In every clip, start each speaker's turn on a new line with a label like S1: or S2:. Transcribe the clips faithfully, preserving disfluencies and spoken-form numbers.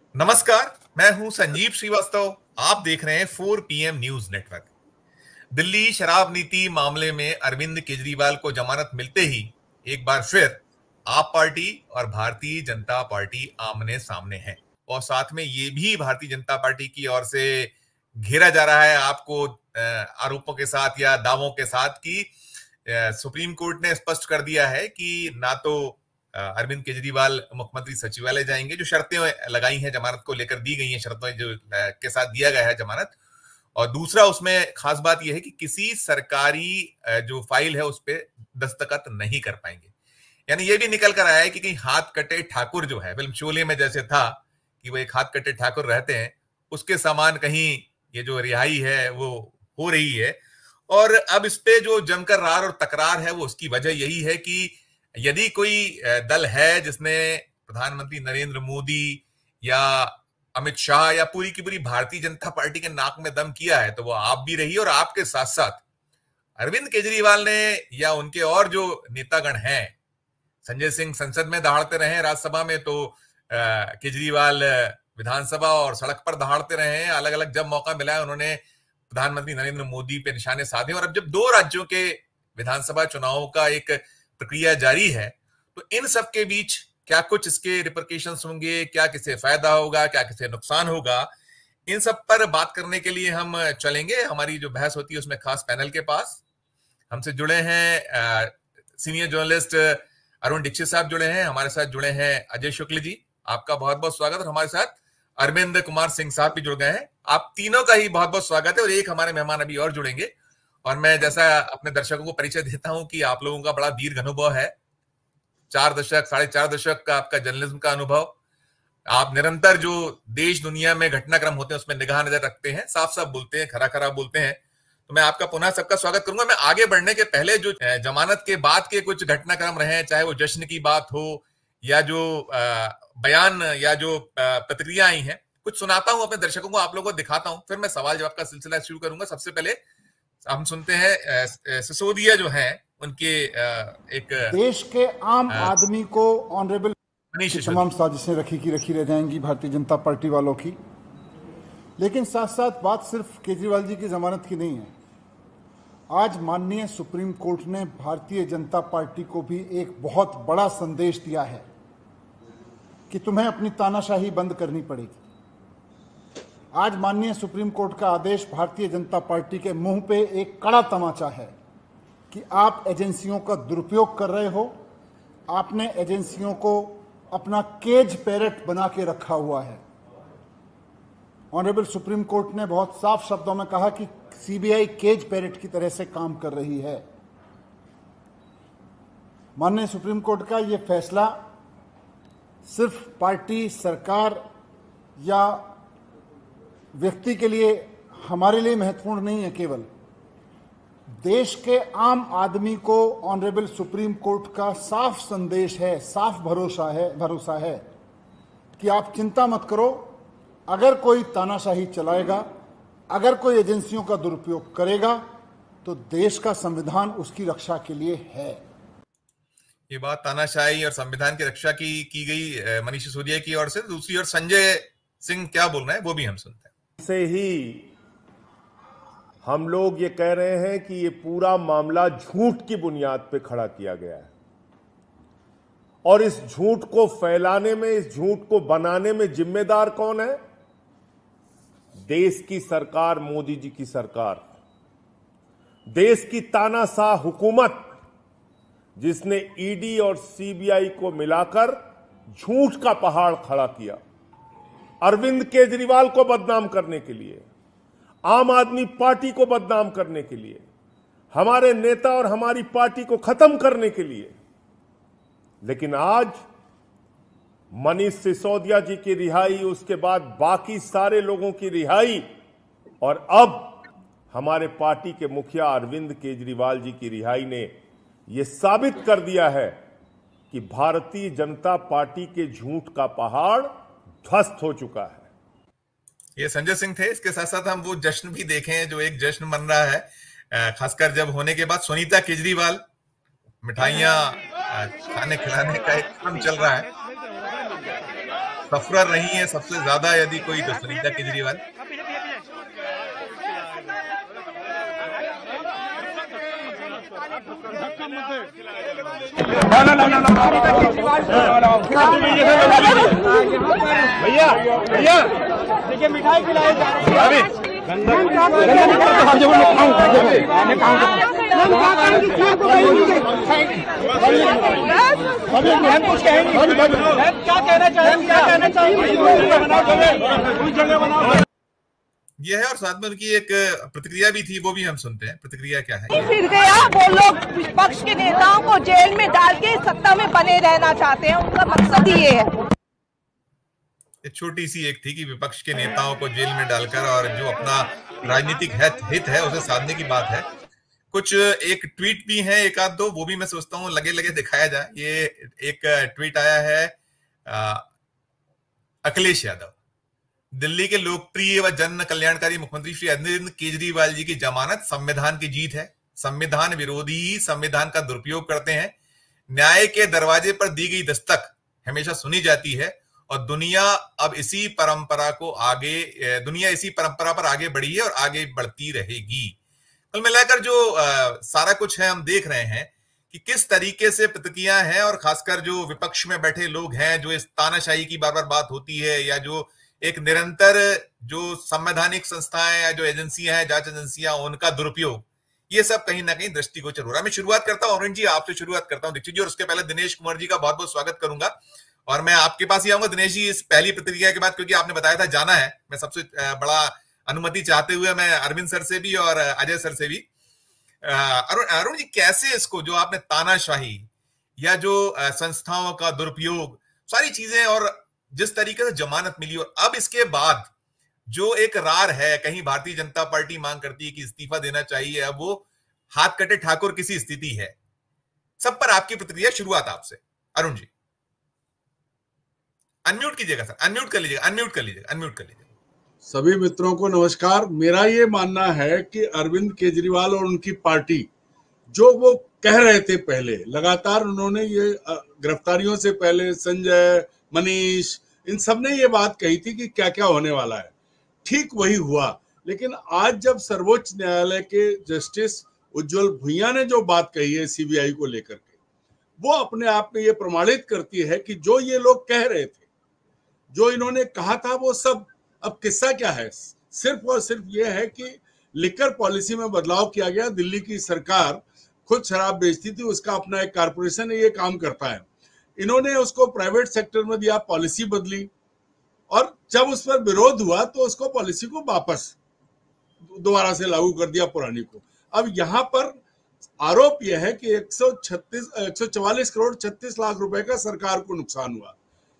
S1: नमस्कार, मैं हूं संजीव श्रीवास्तव। आप देख रहे हैं four PM news network. Delhi शराब नीति मामले में अरविंद केजरीवाल को जमानत मिलते ही एक बार फिर आप पार्टी और भारतीय जनता पार्टी आमने सामने है। और साथ में ये भी भारतीय जनता पार्टी की ओर से घेरा जा रहा है आपको आरोपों के साथ या दावों के साथ कि सुप्रीम कोर्ट ने स्पष्ट कर दिया है कि ना तो अरविंद केजरीवाल मुख्यमंत्री सचिवालय जाएंगे, जो शर्तें लगाई हैं जमानत को लेकर दी गई हैं, शर्तों जो के साथ दिया गया है जमानत, और दूसरा उसमें खास बात यह है कि किसी सरकारी जो फाइल है उस पर दस्तखत नहीं कर पाएंगे। यानी ये भी निकल कर आया है कि कहीं हाथ कटे ठाकुर जो है, फिल्म शोले में जैसे था कि वो एक हाथ कटे ठाकुर रहते हैं, उसके समान कहीं ये जो रिहाई है वो हो रही है। और अब इस पे जो जमकर रार और तकरार है वो उसकी वजह यही है कि यदि कोई दल है जिसने प्रधानमंत्री नरेंद्र मोदी या अमित शाह या पूरी की पूरी भारतीय जनता पार्टी के नाक में दम किया है, तो वो आप भी रही। और आपके साथ साथ अरविंद केजरीवाल ने या उनके और जो नेतागण हैं, संजय सिंह संसद में दहाड़ते रहे, राज्यसभा में तो केजरीवाल विधानसभा और सड़क पर दहाड़ते रहे हैं। अलग अलग जब मौका मिला है उन्होंने प्रधानमंत्री नरेंद्र मोदी पे निशाने साधे। और अब जब दो राज्यों के विधानसभा चुनावों का एक प्रक्रिया जारी है, तो इन सब के बीच क्या कुछ इसके रिपरकेशंस होंगे, क्या किसे फायदा होगा, क्या किसे नुकसान होगा, इन सब पर बात करने के लिए हम चलेंगे। हमारी जो बहस होती है उसमें खास पैनल के पास हमसे जुड़े हैं सीनियर जर्नलिस्ट अरुण दीक्षित साहब जुड़े हैं, हमारे साथ जुड़े हैं अजय शुक्ल जी, आपका बहुत बहुत स्वागत। और हमारे साथ अरविंद कुमार सिंह साहब भी जुड़ गए हैं, आप तीनों का ही बहुत बहुत स्वागत है। और एक हमारे मेहमान अभी और जुड़ेंगे। और मैं जैसा अपने दर्शकों को परिचय देता हूं कि आप लोगों का बड़ा दीर्घ अनुभव है, चार दशक साढ़े चार दशक का आपका जर्नलिज्म का अनुभव, आप निरंतर जो देश दुनिया में घटनाक्रम होते हैं उसमें निगाह नजर रखते हैं, साफ साफ बोलते हैं, खरा खरा बोलते हैं। तो मैं आपका पुनः सबका स्वागत करूंगा। मैं आगे बढ़ने के पहले जो जमानत के बाद के कुछ घटनाक्रम रहे हैं, चाहे वो जश्न की बात हो या जो बयान या जो प्रतिक्रिया आई है, कुछ सुनाता हूं अपने दर्शकों को, आप लोगों को दिखाता हूं, फिर मैं सवाल जवाब का सिलसिला शुरू करूंगा। सबसे पहले हम सुनते हैं सिसोदिया जो हैं उनके एक
S2: देश के आम आदमी को ऑनरेबल तमाम साजिशें रखी की रखी रह जाएंगी भारतीय जनता पार्टी वालों की। लेकिन साथ साथ बात सिर्फ केजरीवाल जी की जमानत की नहीं है। आज माननीय सुप्रीम कोर्ट ने भारतीय जनता पार्टी को भी एक बहुत बड़ा संदेश दिया है कि तुम्हें अपनी तानाशाही बंद करनी पड़ेगी। आज माननीय सुप्रीम कोर्ट का आदेश भारतीय जनता पार्टी के मुंह पे एक कड़ा तमाचा है कि आप एजेंसियों का दुरुपयोग कर रहे हो। आपने एजेंसियों को अपना केज पैरेट बना के रखा हुआ है। ऑनरेबल सुप्रीम कोर्ट ने बहुत साफ शब्दों में कहा कि सीबीआई केज पैरेट की तरह से काम कर रही है। माननीय सुप्रीम कोर्ट का यह फैसला सिर्फ पार्टी, सरकार या व्यक्ति के लिए, हमारे लिए महत्वपूर्ण नहीं है। केवल देश के आम आदमी को ऑनरेबल सुप्रीम कोर्ट का साफ संदेश है, साफ भरोसा है भरोसा है कि आप चिंता मत करो। अगर कोई तानाशाही चलाएगा, अगर कोई एजेंसियों का दुरुपयोग करेगा, तो देश का संविधान उसकी रक्षा के लिए है।
S1: ये बात तानाशाही और संविधान की रक्षा की की गई मनीष सिसोदिया की ओर से। दूसरी ओर संजय सिंह क्या बोल रहे हैं वो भी हम सुनते हैं।
S3: से ही हम लोग ये कह रहे हैं कि ये पूरा मामला झूठ की बुनियाद पे खड़ा किया गया है और इस झूठ को फैलाने में, इस झूठ को बनाने में जिम्मेदार कौन है? देश की सरकार, मोदी जी की सरकार, देश की तानाशाह हुकूमत, जिसने ईडी और सीबीआई को मिलाकर झूठ का पहाड़ खड़ा किया अरविंद केजरीवाल को बदनाम करने के लिए, आम आदमी पार्टी को बदनाम करने के लिए, हमारे नेता और हमारी पार्टी को खत्म करने के लिए। लेकिन आज मनीष सिसोदिया जी की रिहाई, उसके बाद बाकी सारे लोगों की रिहाई और अब हमारे पार्टी के मुखिया अरविंद केजरीवाल जी की रिहाई ने यह साबित कर दिया है कि भारतीय जनता पार्टी के झूठ का पहाड़ ध्वस्त हो चुका है।
S1: ये संजय सिंह थे। इसके साथ साथ हम वो जश्न भी देखें जो एक जश्न मन रहा है, खासकर जब होने के बाद सुनीता केजरीवाल मिठाइयां खाने खिलाने का एक काम चल रहा है। सफरर नहीं है सबसे ज्यादा यदि कोई तो सुनीता केजरीवाल।
S4: भैया भैया देखिए मिठाई खिलाई जा रही है। क्या कहना चाहेंगे क्या कहना चाहेंगे
S1: ये है और साथ में उनकी एक प्रतिक्रिया भी थी, वो भी हम सुनते हैं। प्रतिक्रिया क्या है?
S5: फिर गया वो लोग विपक्ष के नेताओं को जेल में डाल के सत्ता में बने रहना चाहते हैं, उनका मकसद ही ये है।
S1: एक छोटी सी एक थी कि विपक्ष के नेताओं को जेल में डालकर और जो अपना राजनीतिक हित हित है उसे साधने की बात है। कुछ एक ट्वीट भी है एक आध दो, वो भी मैं सोचता हूँ लगे लगे दिखाया जाए। ये एक ट्वीट आया है अखिलेश यादव। दिल्ली के लोकप्रिय व जन कल्याणकारी मुख्यमंत्री श्री अरविंद केजरीवाल जी की जमानत संविधान की जीत है। संविधान विरोधी संविधान का दुरुपयोग करते हैं। न्याय के दरवाजे पर दी गई दस्तक हमेशा सुनी जाती है और दुनिया अब इसी परंपरा को आगे दुनिया इसी परंपरा पर आगे बढ़ी है और आगे बढ़ती रहेगी। कुल मिलाकर जो आ, सारा कुछ है हम देख रहे हैं कि किस तरीके से प्रतिक्रिया है और खासकर जो विपक्ष में बैठे लोग हैं, जो इस तानाशाही की बार बार बात होती है या जो एक निरंतर जो संवैधानिक संस्थाएं या जो एजेंसियां हैं, जांच एजेंसियां, उनका दुरुपयोग, ये सब कहीं ना कहीं दृष्टिगोचर हो रहा है। मैं शुरुआत करता हूं अरुण जी, आपसे शुरुआत करता हूं दीक्षित जी, और उसके पहले दिनेश कुमार जी का बहुत बहुत स्वागत करूंगा। और मैं आपके पास ही आऊंगा दिनेश जी इस पहली प्रतिक्रिया के बाद, क्योंकि आपने बताया था जाना है। मैं सबसे बड़ा अनुमति चाहते हुए मैं अरविंद सर से भी और अजय सर से भी। अरुण अरुण जी, कैसे इसको जो आपने तानाशाही या जो संस्थाओं का दुरुपयोग, सारी चीजें, और जिस तरीके से जमानत मिली और अब इसके बाद जो एक रार है, कहीं भारतीय जनता पार्टी मांग करती है कि इस्तीफा देना चाहिए, अब वो हाथ कटे ठाकुर की सी स्थिति है। सब पर आपकी प्रतिक्रिया, शुरुआत आपसे अरुण जी। अनम्यूट कीजिएगा सर, अनम्यूट कर लीजिएगा, अनम्यूट कर लीजिएगा, अनम्यूट कर लीजिएगा।
S6: सभी मित्रों को नमस्कार। मेरा ये मानना है कि अरविंद केजरीवाल और उनकी पार्टी जो वो कह रहे थे पहले, लगातार उन्होंने ये गिरफ्तारियों से पहले संजय, मनीष, इन सब ने ये बात कही थी कि क्या क्या होने वाला है, ठीक वही हुआ। लेकिन आज जब सर्वोच्च न्यायालय के जस्टिस उज्जवल भुइयां ने जो बात कही है सीबीआई को लेकर के, वो अपने आप में ये प्रमाणित करती है कि जो ये लोग कह रहे थे, जो इन्होंने कहा था, वो सब अब किस्सा क्या है, सिर्फ और सिर्फ ये है कि लिकर पॉलिसी में बदलाव किया गया। दिल्ली की सरकार खुद शराब बेचती थी, उसका अपना एक कारपोरेशन है, ये काम करता है। इन्होंने उसको प्राइवेट सेक्टर में दिया, पॉलिसी बदली, और जब उस पर विरोध हुआ तो उसको पॉलिसी को वापस दोबारा से लागू कर दिया पुरानी को। अब यहाँ पर आरोप यह है कि एक सौ छत्तीस एक सौ चवालीस करोड़ छत्तीस लाख रुपए का सरकार को नुकसान हुआ।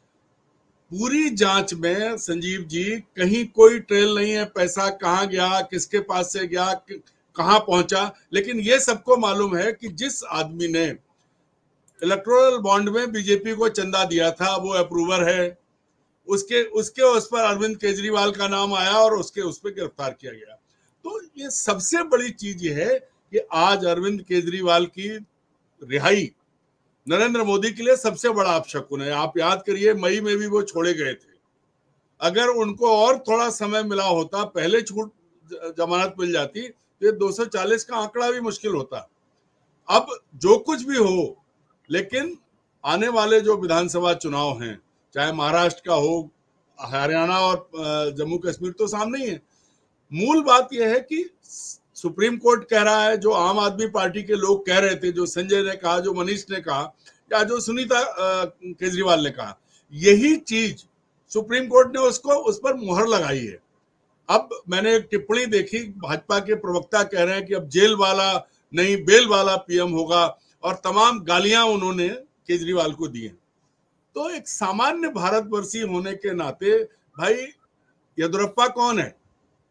S6: पूरी जांच में संजीव जी कहीं कोई ट्रेल नहीं है, पैसा कहाँ गया, किसके पास से गया, कहाँ पहुंचा। लेकिन ये सबको मालूम है कि जिस आदमी ने इलेक्टोरल बॉन्ड में बीजेपी को चंदा दिया था, वो अप्रूवर है, उसके उसके उस पर अरविंद केजरीवाल का नाम आया और उसके उस पर गिरफ्तार किया गया। तो ये सबसे बड़ी चीज ये है कि आज अरविंद केजरीवाल की रिहाई नरेंद्र मोदी के लिए सबसे बड़ा अपशकुन है। आप याद करिए, मई में भी वो छोड़े गए थे। अगर उनको और थोड़ा समय मिला होता, पहले छूट जमानत मिल जाती, तो ये दो सौ चालीस का आंकड़ा भी मुश्किल होता। अब जो कुछ भी हो, लेकिन आने वाले जो विधानसभा चुनाव हैं, चाहे महाराष्ट्र का हो, हरियाणा और जम्मू कश्मीर, तो सामने ही है। मूल बात यह है कि सुप्रीम कोर्ट कह रहा है, जो आम आदमी पार्टी के लोग कह रहे थे, जो संजय ने कहा, जो मनीष ने कहा, या जो सुनीता केजरीवाल ने कहा, यही चीज सुप्रीम कोर्ट ने उसको उस पर मुहर लगाई है। अब मैंने एक टिप्पणी देखी, भाजपा के प्रवक्ता कह रहे हैं कि अब जेल वाला नहीं बेल वाला पीएम होगा, और तमाम गालियां उन्होंने केजरीवाल को दी हैं। तो एक सामान्य भारतवर्षी होने के नाते, भाई येदियुरप्पा कौन है,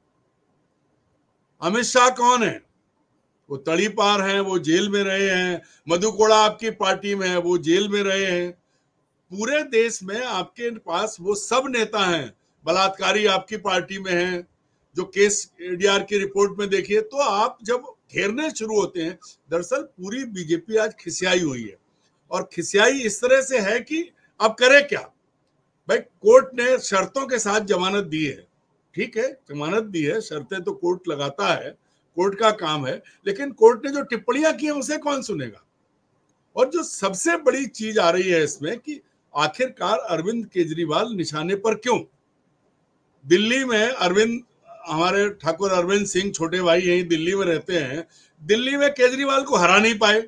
S6: अमित शाह कौन है, वो तड़ी पार हैं, वो जेल में रहे हैं। मधु कोड़ा आपकी पार्टी में है, वो जेल में रहे हैं। पूरे देश में आपके पास वो सब नेता हैं, बलात्कारी आपकी पार्टी में हैं, जो केस एडीआर की रिपोर्ट में देखिए। तो आप जब घेरने शुरू होते हैं, दरअसल पूरी बीजेपी आज खिसियाई हुई है, और खिसियाई इस तरह से है कि अब करे क्या। भाई कोर्ट ने शर्तों के साथ जमानत दी है, ठीक है, जमानत दी है, शर्तें तो कोर्ट लगाता है, कोर्ट का काम है, लेकिन कोर्ट ने जो टिप्पणियां की हैं उसे कौन सुनेगा। और जो सबसे बड़ी चीज आ रही है इसमें कि आखिरकार अरविंद केजरीवाल निशाने पर क्यों। दिल्ली में अरविंद, हमारे ठाकुर अरविंद सिंह छोटे भाई यही दिल्ली में रहते हैं, दिल्ली में केजरीवाल को हरा नहीं पाए,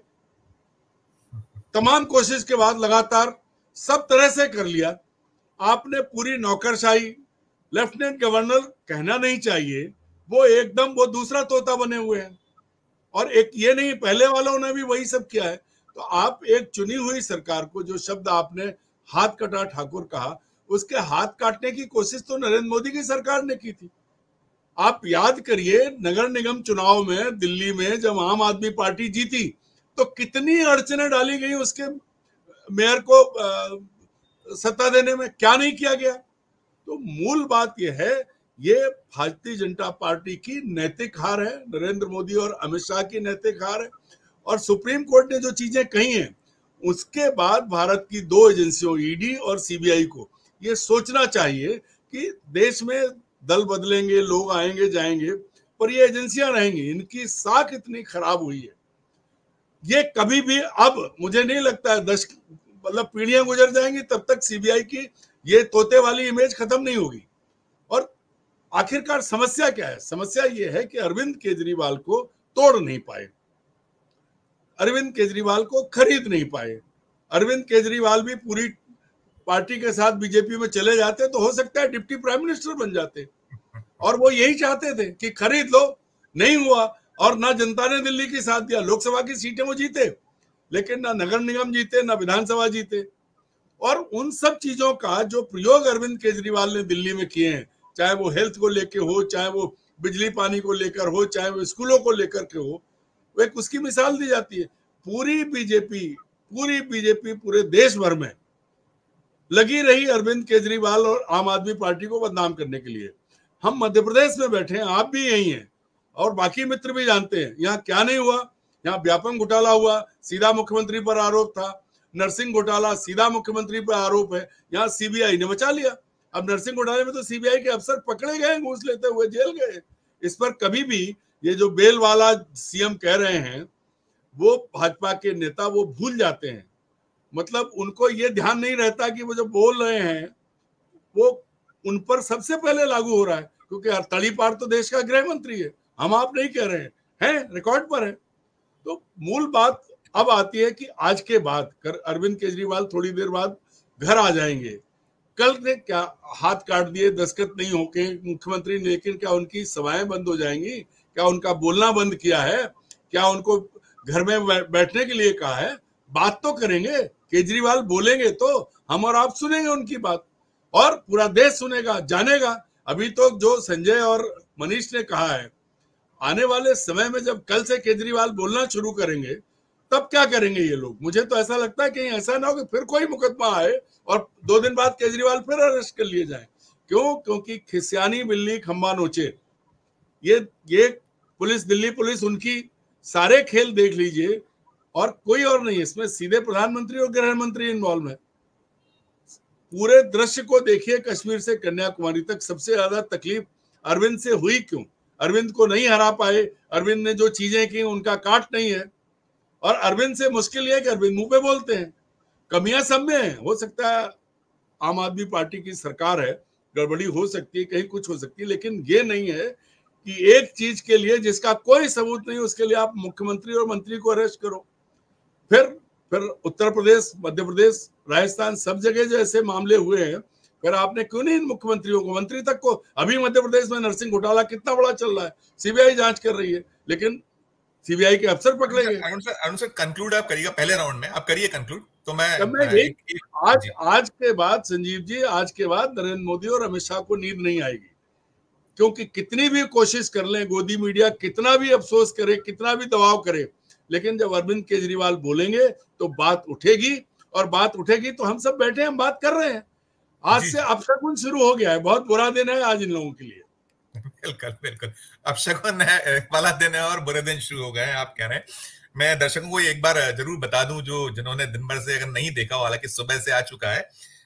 S6: तमाम कोशिश के बाद लगातार सब तरह से कर लिया। आपने पूरी नौकरशाही, लेफ्टिनेंट गवर्नर कहना नहीं चाहिए, वो एकदम वो दूसरा तोता बने हुए हैं। और एक ये नहीं, पहले वालों ने भी वही सब किया है। तो आप एक चुनी हुई सरकार को, जो शब्द आपने हाथ कटा ठाकुर कहा, उसके हाथ काटने की कोशिश तो नरेंद्र मोदी की सरकार ने की थी। आप याद करिए नगर निगम चुनाव में दिल्ली में जब आम आदमी पार्टी जीती तो कितनी अड़चनें डाली गई उसके मेयर को आ, सत्ता देने में, क्या नहीं किया गया। तो मूल बात यह है, ये भारतीय जनता पार्टी की नैतिक हार है, नरेंद्र मोदी और अमित शाह की नैतिक हार है। और सुप्रीम कोर्ट ने जो चीजें कही हैं उसके बाद भारत की दो एजेंसियों ईडी और सीबीआई को ये सोचना चाहिए कि देश में दल बदलेंगे, लोग आएंगे जाएंगे, पर ये एजेंसियां रहेंगी। इनकी साख इतनी खराब हुई है, ये कभी भी, अब मुझे नहीं लगता है दस मतलब पीढ़ियां गुजर जाएंगी तब तक सीबीआई की ये तोते वाली इमेज खत्म नहीं होगी। और आखिरकार समस्या क्या है? समस्या ये है कि अरविंद केजरीवाल को तोड़ नहीं पाए, अरविंद केजरीवाल को खरीद नहीं पाए। अरविंद केजरीवाल भी पूरी पार्टी के साथ बीजेपी में चले जाते तो हो सकता है डिप्टी प्राइम मिनिस्टर बन जाते, और वो यही चाहते थे कि खरीद लो। नहीं हुआ, और ना जनता ने दिल्ली की साथ दिया। लोकसभा की सीटें वो जीते, लेकिन ना नगर निगम जीते, ना विधानसभा जीते। और उन सब चीजों का जो प्रयोग अरविंद केजरीवाल ने दिल्ली में किए हैं, चाहे वो हेल्थ को लेकर हो, चाहे वो बिजली पानी को लेकर हो, चाहे वो स्कूलों को लेकर के हो, वो एक उसकी मिसाल दी जाती है। पूरी बीजेपी पूरी बीजेपी पूरे देश भर में लगी रही अरविंद केजरीवाल और आम आदमी पार्टी को बदनाम करने के लिए। हम मध्य प्रदेश में बैठे हैं, आप भी यही हैं, और बाकी मित्र भी जानते हैं यहाँ क्या नहीं हुआ। यहाँ व्यापम घोटाला हुआ, सीधा मुख्यमंत्री पर आरोप था। नरसिंह घोटाला, सीधा मुख्यमंत्री पर आरोप है, यहाँ सीबीआई ने बचा लिया। अब नरसिंह घोटाले में तो सीबीआई के अफसर पकड़े गए, घूस लेते हुए जेल गए। इस पर कभी भी ये जो बेल वाला सीएम कह रहे हैं, वो भाजपा के नेता वो भूल जाते हैं। मतलब उनको ये ध्यान नहीं रहता कि वो जो बोल रहे हैं वो उन पर सबसे पहले लागू हो रहा है, क्योंकि तड़ीपार तो देश का गृह मंत्री है, हम आप नहीं कह रहे हैं, हैं रिकॉर्ड पर है। तो मूल बात अब आती है कि आज के बाद कर अरविंद केजरीवाल थोड़ी देर बाद घर आ जाएंगे। कल ने क्या हाथ काट दिए दस्तखत नहीं होके मुख्यमंत्री ने, लेकिन क्या उनकी सभाएं बंद हो जाएंगी? क्या उनका बोलना बंद किया है? क्या उनको घर में बैठने के लिए कहा है? बात तो करेंगे, केजरीवाल बोलेंगे तो हम और आप सुनेंगे उनकी बात, और पूरा देश सुनेगा, जानेगा। अभी तो जो संजय और मनीष ने कहा है, आने वाले समय में जब कल से केजरीवाल बोलना शुरू करेंगे तब क्या करेंगे ये लोग? मुझे तो ऐसा लगता है कहीं ऐसा ना हो कि फिर कोई मुकदमा आए और दो दिन बाद केजरीवाल फिर अरेस्ट कर लिए जाए। क्यों? क्योंकि खिसियानी बिल्ली खंबा नोचे, ये ये पुलिस, दिल्ली पुलिस, उनकी सारे खेल देख लीजिए, और कोई और नहीं, इसमें सीधे प्रधानमंत्री और गृह मंत्री इन्वॉल्व है। पूरे दृश्य को देखिए, कश्मीर से कन्याकुमारी तक सबसे ज्यादा तकलीफ अरविंद से हुई क्यों? अरविंद को नहीं हरा पाए, अरविंद ने जो चीजें की उनका काट नहीं है। और अरविंद से मुश्किल यह है कि अरविंद मुंह पे बोलते हैं, कमियां सब में है। हो सकता है आम आदमी पार्टी की सरकार है, गड़बड़ी हो सकती है, कहीं कुछ हो सकती है, लेकिन ये नहीं है कि एक चीज के लिए जिसका कोई सबूत नहीं उसके लिए आप मुख्यमंत्री और मंत्री को अरेस्ट करो। फिर फिर उत्तर प्रदेश, मध्य प्रदेश, राजस्थान, सब जगह जो ऐसे मामले हुए हैं, फिर आपने क्यों नहीं इन मुख्यमंत्रियों को, मंत्री तक को, अभी मध्य प्रदेश में नरसिंह घोटाला कितना बड़ा चल रहा है, सीबीआई जांच कर रही है, लेकिन सीबीआई के अफसर पकड़े गए।
S1: Arun sir, Arun sir conclude आप करिएगा पहले राउंड में, आप करिए कंक्लूड। तो मैं,
S6: मैं एक, एक, आज आज के बाद संजीव जी, आज के बाद नरेंद्र मोदी और अमित शाह को नींद नहीं आएगी, क्योंकि कितनी भी कोशिश कर लें, गोदी मीडिया कितना भी अफसोस करे, कितना भी दबाव करे, लेकिन जब अरविंद केजरीवाल बोलेंगे तो बात उठेगी, और बात उठेगी तो हम सब बैठे हम बात कर रहे हैं। आज से अपशगुन शुरू हो गया है, बहुत बुरा दिन है आज इन लोगों के लिए।
S1: बिल्कुल बिल्कुल, अपशगुन है वाला दिन है और बुरे दिन शुरू हो गए हैं, आप कह रहे हैं। मैं दर्शकों को एक बार जरूर बता दूं, जो जिन्होंने दिन भर से अगर नहीं देखा, हालांकि सुबह से आ चुका है,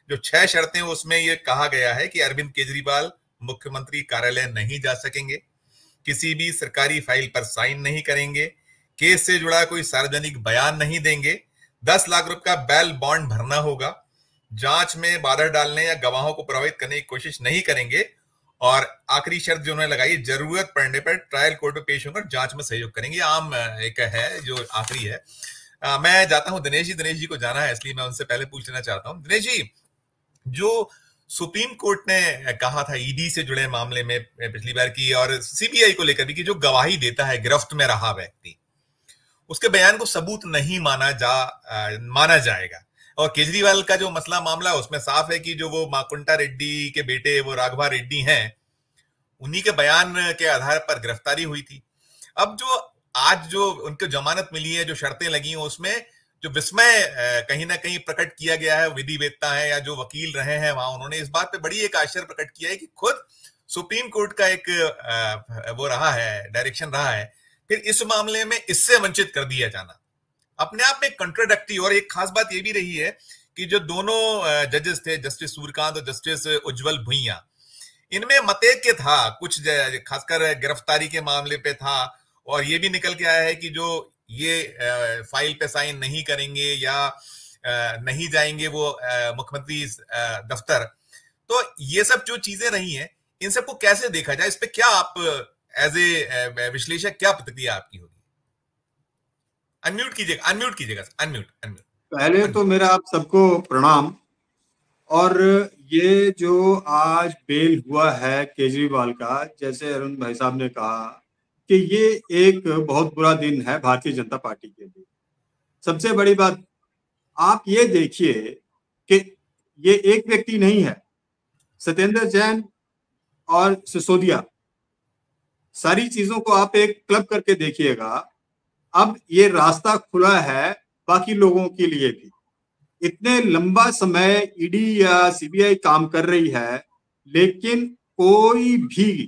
S1: जो छह शर्तें उसमें ये कहा गया है कि अरविंद केजरीवाल मुख्यमंत्री कार्यालय नहीं जा सकेंगे, किसी भी सरकारी फाइल पर साइन नहीं करेंगे, केस से जुड़ा कोई सार्वजनिक बयान नहीं देंगे, दस लाख रुपए का बेल बॉन्ड भरना होगा, जांच में बाधा डालने या गवाहों को प्रभावित करने की कोशिश नहीं करेंगे, और आखिरी शर्त जो उन्होंने लगाई, जरूरत पड़ने पर ट्रायल कोर्ट में पेश होकर जांच में सहयोग करेंगे। आम एक है जो आखिरी है। आ, मैं जाता हूं दिनेश जी, दिनेश जी को जाना है इसलिए मैं उनसे पहले पूछ लेना चाहता हूं। दिनेश जी, जो सुप्रीम कोर्ट ने कहा था ईडी से जुड़े मामले में पिछली बार की, और सीबीआई को लेकर भी, कि जो गवाही देता है गिरफ्त में रहा व्यक्ति, उसके बयान को सबूत नहीं माना जा आ, माना जाएगा। और केजरीवाल का जो मसला मामला है उसमें साफ है कि जो वो माकुंटा रेड्डी के बेटे वो राघवा रेड्डी हैं, उन्हीं के बयान के आधार पर गिरफ्तारी हुई थी। अब जो आज जो उनको जमानत मिली है, जो शर्तें लगी हैं, उसमें जो विस्मय कहीं ना कहीं प्रकट किया गया है, विधि वेत्ता है या जो वकील रहे हैं वहां, उन्होंने इस बात पे बड़ी एक आश्चर्य प्रकट किया है कि खुद सुप्रीम कोर्ट का एक वो रहा है, डायरेक्शन रहा है, फिर इस मामले में इससे वंचित कर दिया जाना अपने आप में कंट्राडिक्टरी। और एक खास बात यह भी रही है कि जो दोनों जजेस थे, जस्टिस सूर्यकांत और जस्टिस उज्जवल भुइयां, इनमें मतैक्य था, कुछ खासकर गिरफ्तारी के मामले पे था, और ये भी निकल के आया है कि जो ये फाइल पे साइन नहीं करेंगे या नहीं जाएंगे वो मुख्यमंत्री दफ्तर। तो ये सब जो चीजें रही हैं, इन सबको कैसे देखा जाए, इस पे क्या आप एज ए विश्लेषक क्या प्रतिक्रिया आपकी होगी? अनम्यूट कीजिएगा, अनम्यूट कीजिएगा, अनम्यूट अनम्यूट
S7: पहले अनम्यूट। तो मेरा आप सबको प्रणाम। और ये जो आज बेल हुआ है केजरीवाल का, जैसे अरुण भाई साहब ने कहा कि ये एक बहुत बुरा दिन है भारतीय जनता पार्टी के लिए। सबसे बड़ी बात आप ये देखिए कि ये एक व्यक्ति नहीं है, सत्येंद्र जैन और सिसोदिया, सारी चीजों को आप एक क्लब करके देखिएगा। अब ये रास्ता खुला है बाकी लोगों के लिए भी। इतने लंबा समय ईडी या सीबीआई काम कर रही है, लेकिन कोई भी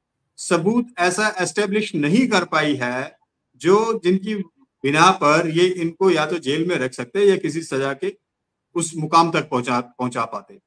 S7: सबूत ऐसा एस्टेब्लिश नहीं कर पाई है जो जिनकी बिना पर ये इनको या तो जेल में रख सकते या किसी सजा के उस मुकाम तक पहुंचा पहुंचा पाते।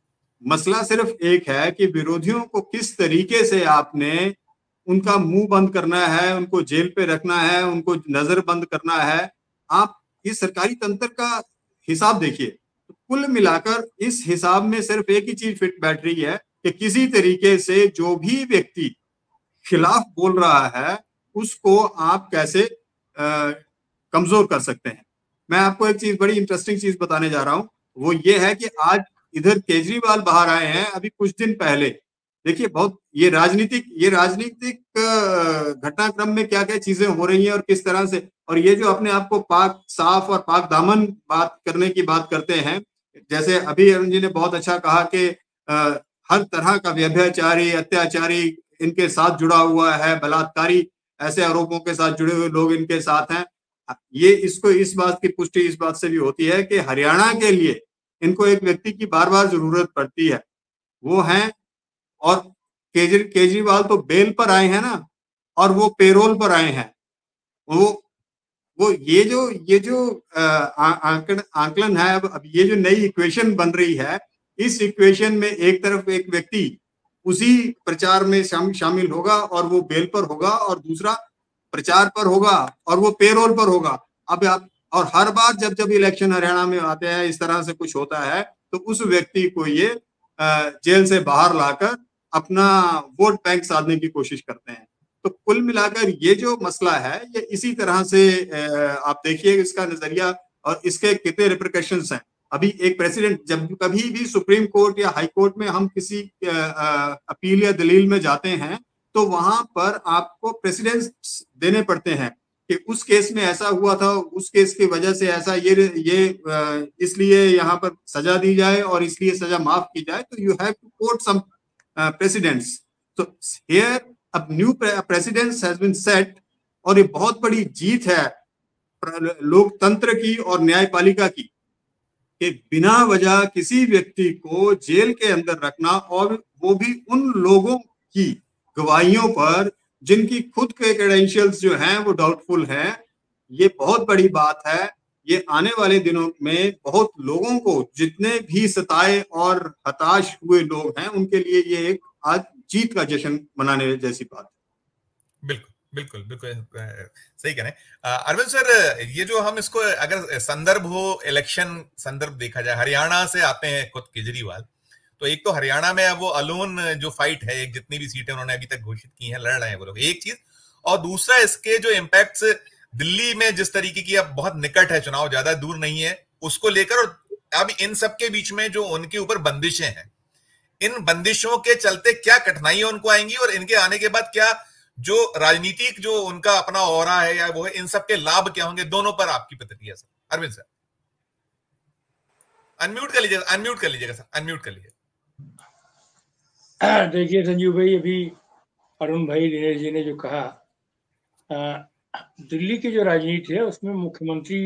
S7: मसला सिर्फ एक है कि विरोधियों को किस तरीके से आपने उनका मुंह बंद करना है, उनको जेल पे रखना है, उनको नजर बंद करना है। आप इस सरकारी तंत्र का हिसाब देखिए, तो कुल मिलाकर इस हिसाब में सिर्फ एक ही चीज फिट बैठ रही है कि किसी तरीके से जो भी व्यक्ति खिलाफ बोल रहा है उसको आप कैसे आ, कमजोर कर सकते हैं। मैं आपको एक चीज, बड़ी इंटरेस्टिंग चीज बताने जा रहा हूं, वो ये है कि आज इधर केजरीवाल बाहर आए हैं अभी कुछ दिन पहले। देखिए बहुत ये राजनीतिक ये राजनीतिक घटनाक्रम में क्या क्या चीजें हो रही हैं और किस तरह से, और ये जो अपने आप को पाक साफ और पाक दामन बात करने की बात करते हैं, जैसे अभी अरुण जी ने बहुत अच्छा कहा कि आ, हर तरह का व्यभिचारी, अत्याचारी इनके साथ जुड़ा हुआ है, बलात्कारी, ऐसे आरोपों के साथ जुड़े हुए लोग इनके साथ हैं। ये इसको इस बात की पुष्टि इस बात से भी होती है कि हरियाणा के लिए इनको एक व्यक्ति की बार बार जरूरत पड़ती है, वो हैं। और केजरी केजरीवाल तो बेल पर आए हैं ना, और वो पेरोल पर आए हैं। वो वो ये जो ये जो आंकलन आंकलन है, अब ये जो नई इक्वेशन बन रही है, इस इक्वेशन में एक तरफ एक व्यक्ति उसी प्रचार में शाम, शामिल होगा और वो बेल पर होगा, और दूसरा प्रचार पर होगा और वो पेरोल पर होगा। अब आप, और हर बार जब जब इलेक्शन हरियाणा में आते हैं, इस तरह से कुछ होता है, तो उस व्यक्ति को ये जेल से बाहर लाकर अपना वोट बैंक साधने की कोशिश करते हैं। तो कुल मिलाकर ये जो मसला है, ये इसी तरह से आप देखिए इसका नजरिया और इसके कितने रिप्रिकॉशंस हैं। अभी एक प्रेसिडेंट, जब कभी भी सुप्रीम कोर्ट या हाई कोर्ट में हम किसी अपील या दलील में जाते हैं, तो वहां पर आपको प्रेसिडेंट्स देने पड़ते हैं कि उस केस में ऐसा हुआ था, उस केस की वजह से ऐसा ये ये इसलिए यहाँ पर सजा दी जाए और इसलिए सजा माफ की जाए। तो you have to quote some presidents. तो हियर अब new presidents has been set, और ये बहुत बड़ी जीत है लोकतंत्र की और न्यायपालिका की कि बिना वजह किसी व्यक्ति को जेल के अंदर रखना, और वो भी उन लोगों की गवाहियों पर जिनकी खुद के क्रेडेंशियल्स जो हैं वो डाउटफुल हैं। ये बहुत बड़ी बात है। ये आने वाले दिनों में बहुत लोगों को, जितने भी सताए और हताश हुए लोग हैं, उनके लिए ये एक आज जीत का जश्न मनाने जैसी बात है।
S1: बिल्कुल बिल्कुल बिल्कुल सही कह रहे हैं अरविंद सर। ये जो हम इसको अगर संदर्भ हो, इलेक्शन संदर्भ देखा जाए, हरियाणा से आते हैं खुद केजरीवाल, तो एक तो हरियाणा में वो अलोन जो फाइट है, एक जितनी भी सीटें उन्होंने अभी तक घोषित की हैं, लड़ रहे हैं वो लोग, एक चीज। और दूसरा इसके जो इम्पैक्ट्स दिल्ली में जिस तरीके की, अब बहुत निकट है चुनाव, ज्यादा दूर नहीं है, उसको लेकर, और अब इन सबके बीच में जो उनके ऊपर बंदिशें हैं, इन बंदिशों के चलते क्या कठिनाइयां उनको आएंगी, और इनके आने के बाद क्या जो राजनीतिक जो उनका अपना ऑरा है या वो है, इन सबके लाभ क्या होंगे, दोनों पर आपकी प्रतिक्रिया सर। अरविंद सर अनम्यूट कर लीजिएगा, अनम्यूट कर लीजिएगा सर, अनम्यूट कर लीजिए।
S8: देखिए संजीव भाई, अभी अरुण भाई दिनेश जी ने जो कहा, आ, दिल्ली की जो राजनीति है उसमें मुख्यमंत्री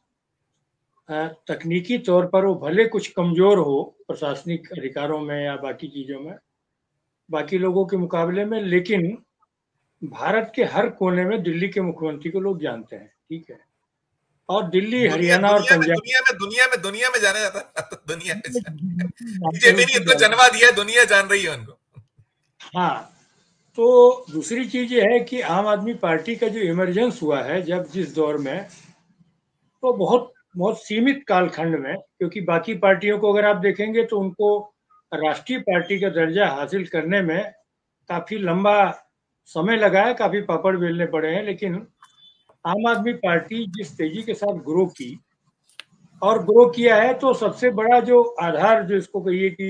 S8: तकनीकी तौर पर वो भले कुछ कमजोर हो प्रशासनिक अधिकारों में या बाकी चीजों में बाकी लोगों के मुकाबले में, लेकिन भारत के हर कोने में दिल्ली के मुख्यमंत्री को लोग जानते हैं, ठीक है। और दिल्ली, हरियाणा और पंजाब,
S1: दुनिया में दुनिया में दुनिया में जाना जाता है, तो दुनिया में बीजेपी ने इतना जन्मा दिया, दुनिया जान रही है उनको।
S8: हाँ, तो दूसरी चीज ये है कि आम आदमी पार्टी का जो इमरजेंस हुआ है जब जिस दौर में, तो बहुत बहुत सीमित कालखंड में, क्योंकि बाकी पार्टियों को अगर आप देखेंगे तो उनको राष्ट्रीय पार्टी का दर्जा हासिल करने में काफी लंबा समय लगा है, काफी पापड़ बेलने पड़े हैं, लेकिन आम आदमी पार्टी जिस तेजी के साथ ग्रो की और ग्रो किया है, तो सबसे बड़ा जो आधार जो इसको कहिए कि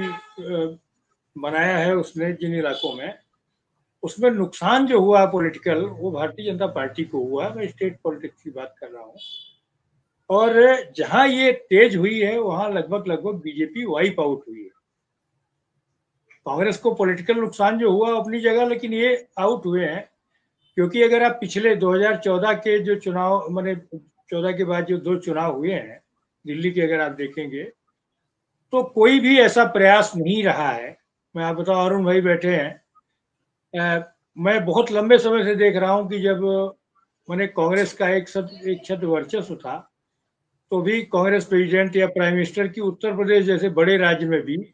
S8: बनाया है उसने जिन इलाकों में, उसमें नुकसान जो हुआ पॉलिटिकल, वो भारतीय जनता पार्टी को हुआ। मैं स्टेट पॉलिटिक्स की बात कर रहा हूँ, और जहां ये तेज हुई है वहां लगभग लगभग बीजेपी वाइप आउट हुई है। कांग्रेस को पॉलिटिकल नुकसान जो हुआ अपनी जगह, लेकिन ये आउट हुए हैं, क्योंकि अगर आप पिछले दो हज़ार चौदह के जो चुनाव, माने चौदह के बाद जो दो चुनाव हुए हैं दिल्ली के, अगर आप देखेंगे तो कोई भी ऐसा प्रयास नहीं रहा है। मैं आप बताऊं, अरुण भाई बैठे हैं, आ, मैं बहुत लंबे समय से देख रहा हूं कि जब मैंने कांग्रेस का एक सब एक छत्र वर्चस्व था, तो भी कांग्रेस प्रेसिडेंट या प्राइम मिनिस्टर की उत्तर प्रदेश जैसे बड़े राज्य में भी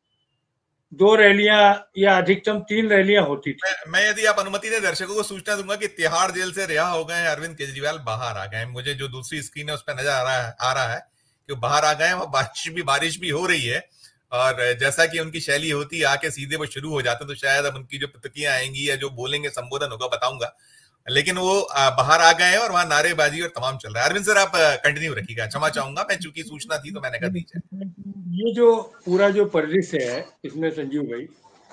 S8: दो रैलियां या अधिकतम तीन रैलियां होती थी।
S1: मैं, मैं यदि आप अनुमति दें, दर्शकों को सूचना दूंगा कि तिहाड़ जेल से रिहा हो गए अरविंद केजरीवाल, बाहर आ गए। मुझे जो दूसरी स्क्रीन है उस पर नजर आ रहा है आ रहा है कि बाहर आ गए, और बारिश भी बारिश भी हो रही है, और जैसा कि उनकी शैली होती है, आके सीधे वो शुरू हो जाते हैं, तो शायद अब उनकी जो प्रतिक्रिया आएंगी या जो बोलेंगे, संबोधन होगा, बताऊंगा, लेकिन वो बाहर आ गए हैं और वहां नारेबाजी और तमाम चल रहा है। अरविंद सर आप कंटिन्यू रखिएगा, क्षमा चाहूंगा, मैं चूंकि सूचना थी तो मैंने कहा दीजिए।
S8: ये जो पूरा जो परिदृश्य है इसमें संजीव भाई,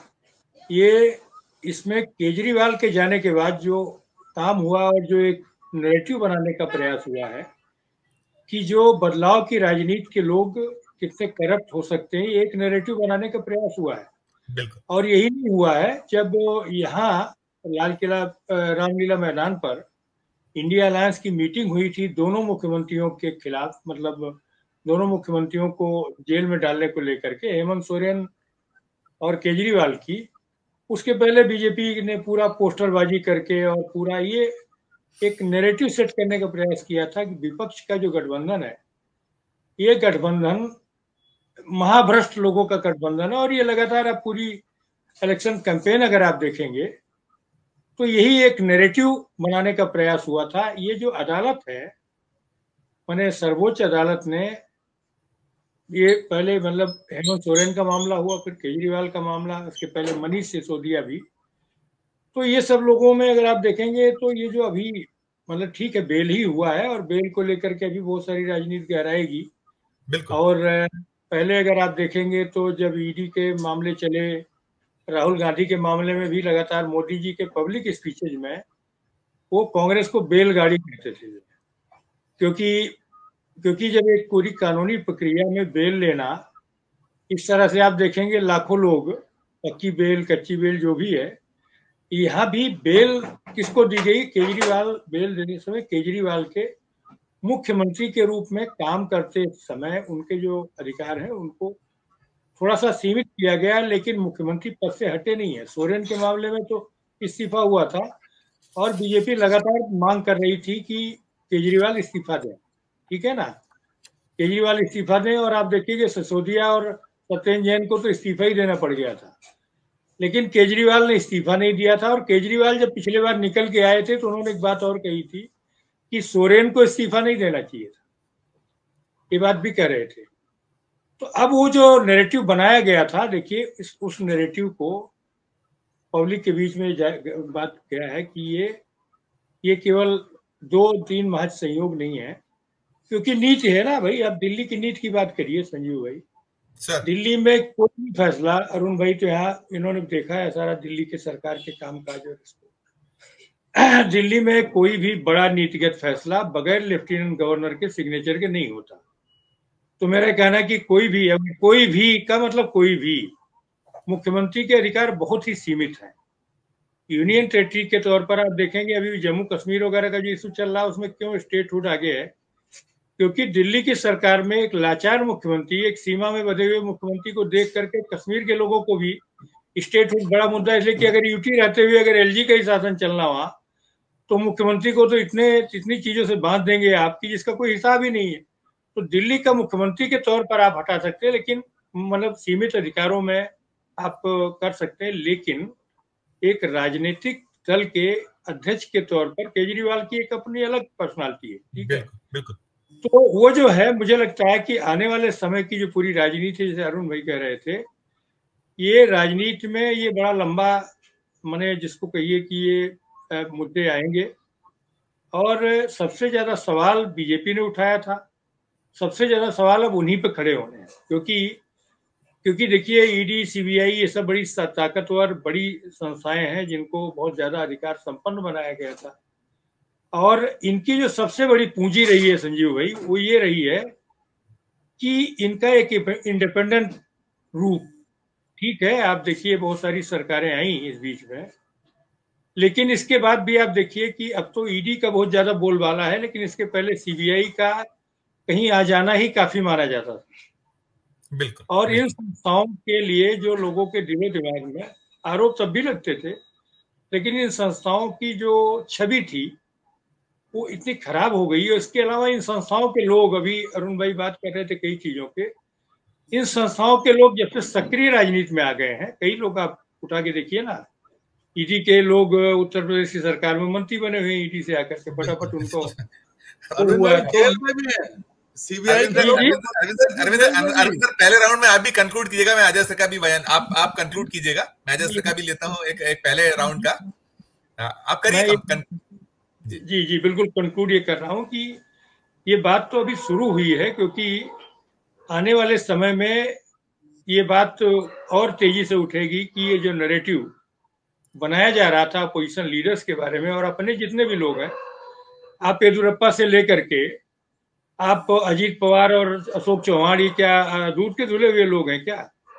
S8: ये इसमें केजरीवाल के जाने के बाद जो काम हुआ और जो एक नैरेटिव बनाने का प्रयास हुआ है कि जो बदलाव की राजनीति के लोग कितने करप्ट हो सकते हैं, एक नैरेटिव बनाने का प्रयास हुआ है। और यही नहीं हुआ है, जब यहाँ लाल किला रामलीला मैदान पर इंडिया अलायंस की मीटिंग हुई थी दोनों मुख्यमंत्रियों के खिलाफ, मतलब दोनों मुख्यमंत्रियों को जेल में डालने को लेकर के, हेमंत सोरेन और केजरीवाल की, उसके पहले बीजेपी ने पूरा पोस्टरबाजी करके और पूरा ये एक नैरेटिव सेट करने का प्रयास किया था कि विपक्ष का जो गठबंधन है, ये गठबंधन महाभ्रष्ट लोगों का गठबंधन है। और ये लगातार आप पूरी इलेक्शन कैंपेन अगर आप देखेंगे तो यही एक नैरेटिव बनाने का प्रयास हुआ था। ये जो अदालत है, मैंने सर्वोच्च अदालत ने ये पहले, मतलब हेमंत सोरेन का मामला हुआ, फिर केजरीवाल का मामला, उसके पहले मनीष सिसोदिया भी, तो ये सब लोगों में अगर आप देखेंगे तो ये जो अभी, मतलब ठीक है बेल ही हुआ है और बेल को लेकर के अभी बहुत सारी राजनीति गहराएगी। और पहले अगर आप देखेंगे तो जब ईडी के मामले चले, राहुल गांधी के मामले में भी लगातार मोदी जी के पब्लिक स्पीचेज में वो कांग्रेस को बेलगाड़ी कहते थे, क्योंकि क्योंकि जब एक पूरी कानूनी प्रक्रिया में बेल लेना, इस तरह से आप देखेंगे लाखों लोग, पक्की बेल कच्ची बेल जो भी है, यहाँ भी बेल किसको दी गई, केजरीवाल, बेल देने समय केजरीवाल के मुख्यमंत्री के रूप में काम करते समय उनके जो अधिकार हैं उनको थोड़ा सा सीमित किया गया, लेकिन मुख्यमंत्री पद से हटे नहीं है। सोरेन के मामले में तो इस्तीफा हुआ था और बीजेपी लगातार मांग कर रही थी कि केजरीवाल इस्तीफा दें, ठीक है ना। केजरीवाल इस्तीफा दें और आप देखिए सिसोदिया और सत्येंद्र जैन को तो इस्तीफा ही देना पड़ गया था, लेकिन केजरीवाल ने इस्तीफा नहीं दिया था। और केजरीवाल जब पिछले बार निकल के आए थे तो उन्होंने एक बात और कही थी कि सोरेन को इस्तीफा नहीं देना चाहिए था, ये बात भी कह रहे थे। तो अब वो जो नैरेटिव बनाया गया था, देखिए इस उस नैरेटिव को पब्लिक के बीच में बात क्या है कि ये ये केवल दो तीन महज संयोग नहीं है, क्योंकि नीति है ना भाई। आप दिल्ली की नीति की बात करिए संजीव भाई, दिल्ली में कोई भी फैसला, अरुण भाई तो यहाँ इन्होंने देखा है सारा दिल्ली के सरकार के कामकाज और इसको, दिल्ली में कोई भी बड़ा नीतिगत फैसला बगैर लेफ्टिनेंट गवर्नर के सिग्नेचर के नहीं होता। तो मेरा कहना कि कोई भी कोई भी का मतलब कोई भी मुख्यमंत्री के अधिकार बहुत ही सीमित है। यूनियन टेरिटरी के तौर पर आप देखेंगे अभी जम्मू कश्मीर वगैरह का जो इशू चल रहा है उसमें क्यों स्टेटहुड आगे है, क्योंकि दिल्ली की सरकार में एक लाचार मुख्यमंत्री, एक सीमा में बंधे हुए मुख्यमंत्री को देख करके कश्मीर के लोगों को भी स्टेटहुड बड़ा मुद्दा है। इसलिए कि अगर यूटी रहते हुए अगर एलजी का ही शासन चलना हुआ तो मुख्यमंत्री को तो इतने इतनी चीजों से बांध देंगे आपकी जिसका कोई हिसाब ही नहीं है। तो दिल्ली का मुख्यमंत्री के तौर पर आप हटा सकते हैं, लेकिन मतलब सीमित अधिकारों में आप कर सकते हैं। लेकिन एक राजनीतिक दल के अध्यक्ष के तौर पर केजरीवाल की एक अपनी अलग पर्सनालिटी है, ठीक है।
S1: बिल्कुल।
S8: तो वो जो है, मुझे लगता है कि आने वाले समय की जो पूरी राजनीति, जैसे अरुण भाई कह रहे थे, ये राजनीति में ये बड़ा लंबा माने जिसको कहिए कि ये मुद्दे आएंगे। और सबसे ज्यादा सवाल बीजेपी ने उठाया था, सबसे ज्यादा सवाल अब उन्हीं पे खड़े होने हैं, क्योंकि क्योंकि देखिए ईडी, सीबीआई ये सब बड़ी ताकतवर बड़ी संस्थाएं हैं जिनको बहुत ज्यादा अधिकार संपन्न बनाया गया था। और इनकी जो सबसे बड़ी पूंजी रही है संजीव भाई, वो ये रही है कि इनका एक इंडिपेंडेंट रूप, ठीक है। आप देखिए बहुत सारी सरकारें आई इस बीच में, लेकिन इसके बाद भी आप देखिए कि अब तो ईडी का बहुत ज्यादा बोलबाला है, लेकिन इसके पहले सीबीआई का कहीं आ जाना ही काफी माना जाता था।
S1: बिल्कुल।
S8: और इन संस्थाओं के लिए जो लोगों के दिलो दिमाग में आरोप तब भी लगते थे, लेकिन इन संस्थाओं की जो छवि थी वो इतनी खराब हो गई है। इसके अलावा इन संस्थाओं के लोग, अभी अरुण भाई बात कर रहे थे कई चीजों के, इन संस्थाओं के लोग जब से सक्रिय राजनीति में आ गए हैं, कई लोग आप उठा के देखिए ना, ईडी के लोग उत्तर प्रदेश की सरकार में मंत्री बने हुए, ईडी से आकर के फटाफट उनको
S6: जेल में भी है सीबीआई।
S1: अरविंद अरविंद पहले राउंड में आप भी कंक्लूड कीजिएगा, मैं अजय सर का भी बयान आप आप कंक्लूड कीजिएगा, मैं अजय सर का भी लेता हूँ एक, एक पहले राउंड का, आप करिए।
S8: जी जी बिल्कुल कंक्लूड ये कर रहा हूँ कि ये बात तो अभी शुरू हुई है, क्योंकि आने वाले समय में ये बात और तेजी से उठेगी कि ये जो नैरेटिव बनाया जा रहा था अपोजिशन लीडर्स के बारे में और अपने जितने भी लोग हैं, आप येदियुरप्पा से लेकर के आप अजीत पवार और अशोक चौहान, ये क्या दूध के धुले हुए लोग हैं क्या?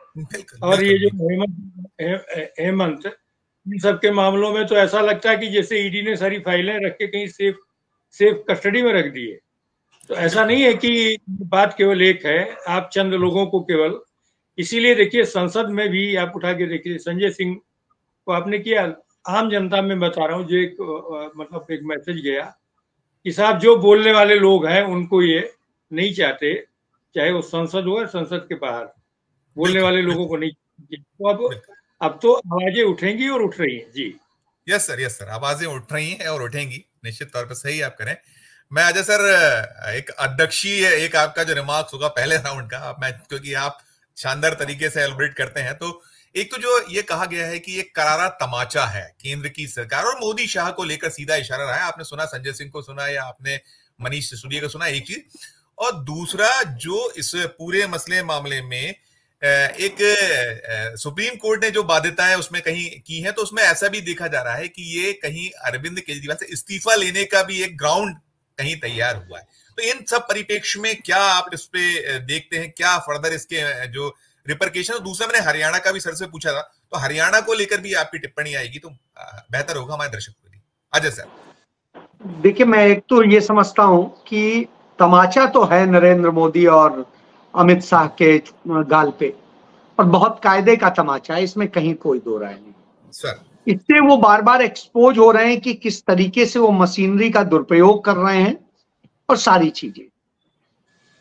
S8: और ये जो हेमंत हेमंत इन सब के मामलों में तो ऐसा लगता है कि जैसे ईडी ने सारी फाइलें रख के कहीं सेफ सेफ कस्टडी में रख दी है। तो ऐसा नहीं है कि बात केवल एक है, आप चंद लोगों को केवल, इसीलिए देखिए संसद में भी आप उठा के देखिए, संजय सिंह को आपने किया, आम जनता में बता रहा हूँ, जो एक मतलब एक मैसेज गया कि साहब जो बोलने वाले लोग हैं उनको ये नहीं चाहते, चाहे वो संसद हो या संसद के बाहर, बोलने वाले लोगों को नहीं। तो अब अब तो आवाजें उठेंगी और उठ रही हैं। जी
S1: यस सर, यस सर, आवाजें उठ रही हैं और उठेंगी निश्चित तौर पर, सही आप करें। मैं अजय सर एक अध्यक्षीय एक आपका जो रिमार्क्स होगा पहले राउंड का, मैं क्योंकि आप शानदार तरीके से एलिब्रेट करते हैं, तो एक तो जो ये कहा गया है कि ये करारा तमाचा है केंद्र की सरकार और मोदी शाह को लेकर, सीधा इशारा रहा है। आपने सुना संजय सिंह को सुना या आपने मनीष सिसोदिया को सुना, एक चीज। और दूसरा जो इस पूरे मसले मामले में एक सुप्रीम कोर्ट ने जो बाध्यताएं उसमें कहीं की हैं, तो उसमें ऐसा भी देखा जा रहा है कि ये कहीं अरविंद केजरीवाल से इस्तीफा लेने का भी एक ग्राउंड कहीं तैयार हुआ है। तो इन सब परिप्रेक्ष्य में क्या आप इस पे देखते हैं, क्या फर्दर इसके जो रिपरकेशन? दूसरा मैंने हरियाणा का भी सर से पूछा था, तो हरियाणा को लेकर भी आपकी टिप्पणी आएगी तो बेहतर होगा हमारे दर्शकों के लिए। अजय सर।
S9: देखिए, मैं एक तो ये समझता हूं कि तमाचा तो है नरेंद्र मोदी और अमित शाह के गाल पे, और बहुत कायदे का तमाचा है, इसमें कहीं कोई दो राय नहीं
S1: सर।
S9: इससे वो बार बार एक्सपोज हो रहे हैं कि किस तरीके से वो मशीनरी का दुरुपयोग कर रहे हैं और सारी चीजें।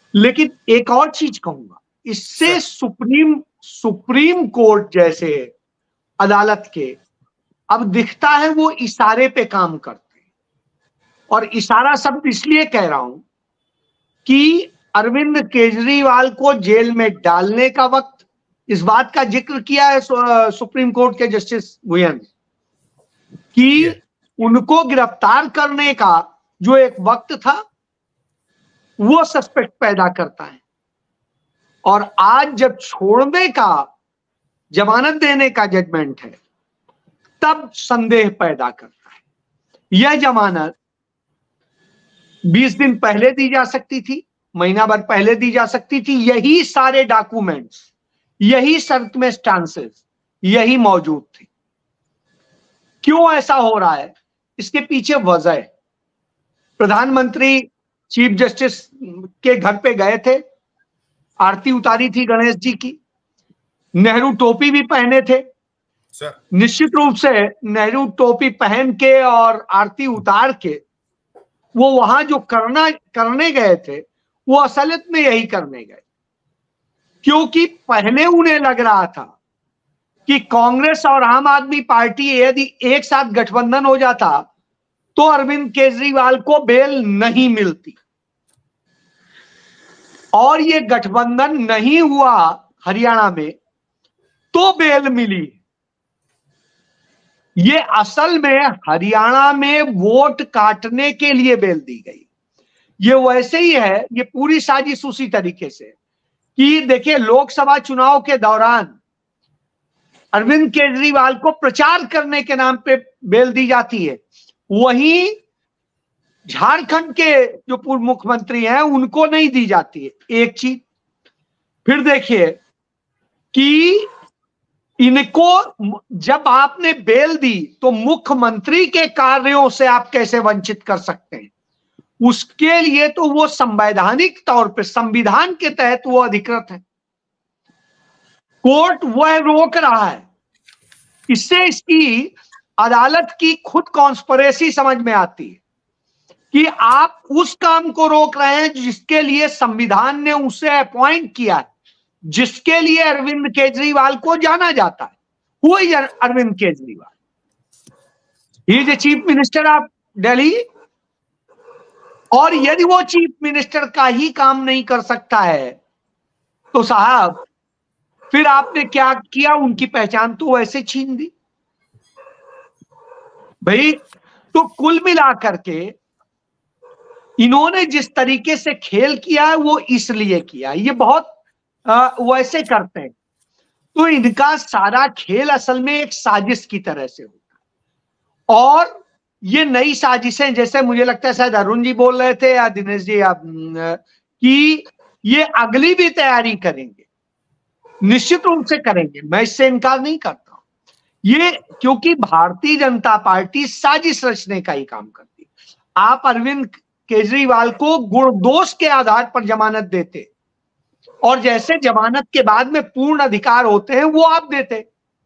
S9: लेकिन एक और चीज कहूंगा, इससे सुप्रीम सुप्रीम कोर्ट जैसे अदालत के अब दिखता है वो इशारे पे काम करते हैं। और इशारा शब्द इसलिए कह रहा हूं कि अरविंद केजरीवाल को जेल में डालने का वक्त, इस बात का जिक्र किया है सुप्रीम कोर्ट के जस्टिस भुयन कि उनको गिरफ्तार करने का जो एक वक्त था वो सस्पेक्ट पैदा करता है, और आज जब छोड़ने का, जमानत देने का जजमेंट है तब संदेह पैदा करता है। यह जमानत बीस दिन पहले दी जा सकती थी, महीना भर पहले दी जा सकती थी। यही सारे डॉक्यूमेंट्स, यही सर्कमस्टांसेस यही मौजूद थे। क्यों ऐसा हो रहा है, इसके पीछे वजह है। प्रधानमंत्री चीफ जस्टिस के घर पे गए थे, आरती उतारी थी गणेश जी की, नेहरू टोपी भी पहने थे। निश्चित रूप से नेहरू टोपी पहन के और आरती उतार के वो वहां जो करना करने गए थे वो असलियत में यही करने गए, क्योंकि पहले उन्हें लग रहा था कि कांग्रेस और आम आदमी पार्टी यदि एक साथ गठबंधन हो जाता तो अरविंद केजरीवाल को बेल नहीं मिलती, और ये गठबंधन नहीं हुआ हरियाणा में तो बेल मिली। ये असल में हरियाणा में वोट काटने के लिए बेल दी गई। ये वैसे ही है, ये पूरी साजिश उसी तरीके से कि देखिए, लोकसभा चुनाव के दौरान अरविंद केजरीवाल को प्रचार करने के नाम पे बेल दी जाती है, वहीं झारखंड के जो पूर्व मुख्यमंत्री हैं उनको नहीं दी जाती है। एक चीज फिर देखिए कि इनको जब आपने बेल दी तो मुख्यमंत्री के कार्यों से आप कैसे वंचित कर सकते हैं, उसके लिए तो वो संवैधानिक तौर पे संविधान के तहत वो अधिकृत है। कोर्ट वह रोक रहा है। इससे इसकी अदालत की खुद कॉन्स्पिरेसी समझ में आती है कि आप उस काम को रोक रहे हैं जिसके लिए संविधान ने उसे अपॉइंट किया है, जिसके लिए अरविंद केजरीवाल को जाना जाता है। वो ही Arvind Kejriwal, he is chief minister of Delhi, और यदि वो चीफ मिनिस्टर का ही काम नहीं कर सकता है तो साहब फिर आपने क्या किया, उनकी पहचान तो वैसे छीन दी भाई। तो कुल मिलाकर के इन्होंने जिस तरीके से खेल किया है वो इसलिए किया, ये बहुत आ, वैसे करते हैं, तो इनका सारा खेल असल में एक साजिश की तरह से होता है। और ये नई साजिशें, जैसे मुझे लगता है शायद अरुण जी बोल रहे थे या दिनेश जी आप, कि ये अगली भी तैयारी करेंगे, निश्चित रूप से करेंगे, मैं इससे इनकार नहीं करता हूं। ये क्योंकि भारतीय जनता पार्टी साजिश रचने का ही काम करती है। आप अरविंद केजरीवाल को गुणदोष के आधार पर जमानत देते, और जैसे जमानत के बाद में पूर्ण अधिकार होते हैं वो आप देते।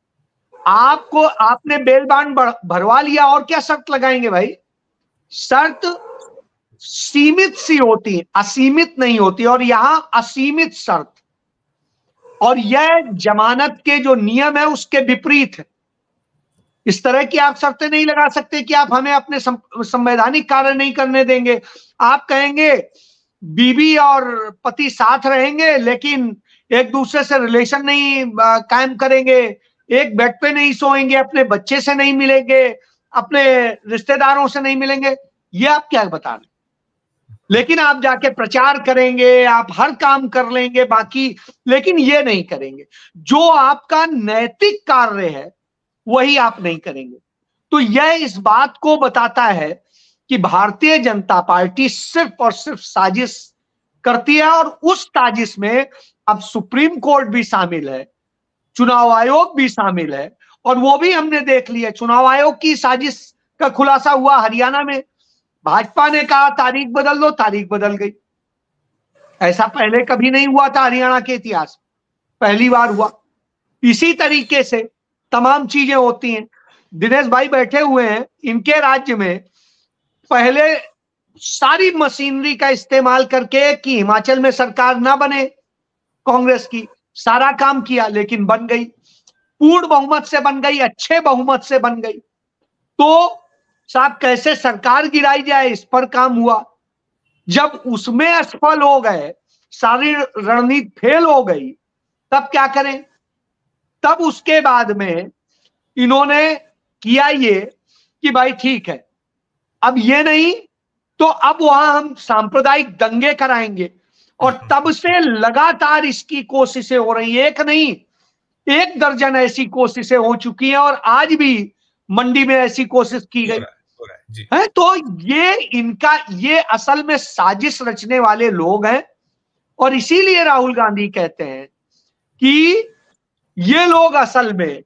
S9: आपको आपने बेल बांड भरवा लिया, और क्या शर्त लगाएंगे भाई? शर्त सीमित सी होती है, असीमित नहीं होती, और यहां असीमित शर्त, और यह जमानत के जो नियम है उसके विपरीत है। इस तरह की आप शर्तें नहीं लगा सकते कि आप हमें अपने संवैधानिक कार्य नहीं करने देंगे। आप कहेंगे बीवी और पति साथ रहेंगे लेकिन एक दूसरे से रिलेशन नहीं कायम करेंगे, एक बेड पे नहीं सोएंगे, अपने बच्चे से नहीं मिलेंगे, अपने रिश्तेदारों से नहीं मिलेंगे, ये आप क्या बता रहे? लेकिन आप जाके प्रचार करेंगे, आप हर काम कर लेंगे बाकी, लेकिन ये नहीं करेंगे। जो आपका नैतिक कार्य है वही आप नहीं करेंगे। तो यह इस बात को बताता है कि भारतीय जनता पार्टी सिर्फ और सिर्फ साजिश करती है, और उस साजिश में अब सुप्रीम कोर्ट भी शामिल है, चुनाव आयोग भी शामिल है, और वो भी हमने देख लिया। चुनाव आयोग की साजिश का खुलासा हुआ हरियाणा में, भाजपा ने कहा तारीख बदल दो, तारीख बदल गई। ऐसा पहले कभी नहीं हुआ था हरियाणा के इतिहास में, पहली बार हुआ। इसी तरीके से तमाम चीजें होती हैं। दिनेश भाई बैठे हुए हैं, इनके राज्य में पहले सारी मशीनरी का इस्तेमाल करके कि हिमाचल में सरकार ना बने कांग्रेस की, सारा काम किया, लेकिन बन गई, पूर्ण बहुमत से बन गई, अच्छे बहुमत से बन गई। तो साहब कैसे सरकार गिराई जाए, इस पर काम हुआ। जब उसमें असफल हो गए, सारी रणनीति फेल हो गई, तब क्या करें? तब उसके बाद में इन्होंने किया ये कि भाई ठीक है, अब ये नहीं तो अब वहां हम सांप्रदायिक दंगे कराएंगे। और तब से लगातार इसकी कोशिशें हो रही हैं, एक नहीं एक दर्जन ऐसी कोशिशें हो चुकी हैं, और आज भी मंडी में ऐसी कोशिश की गई है। तो ये इनका ये असल में साजिश रचने वाले लोग हैं, और इसीलिए राहुल गांधी कहते हैं कि ये लोग असल में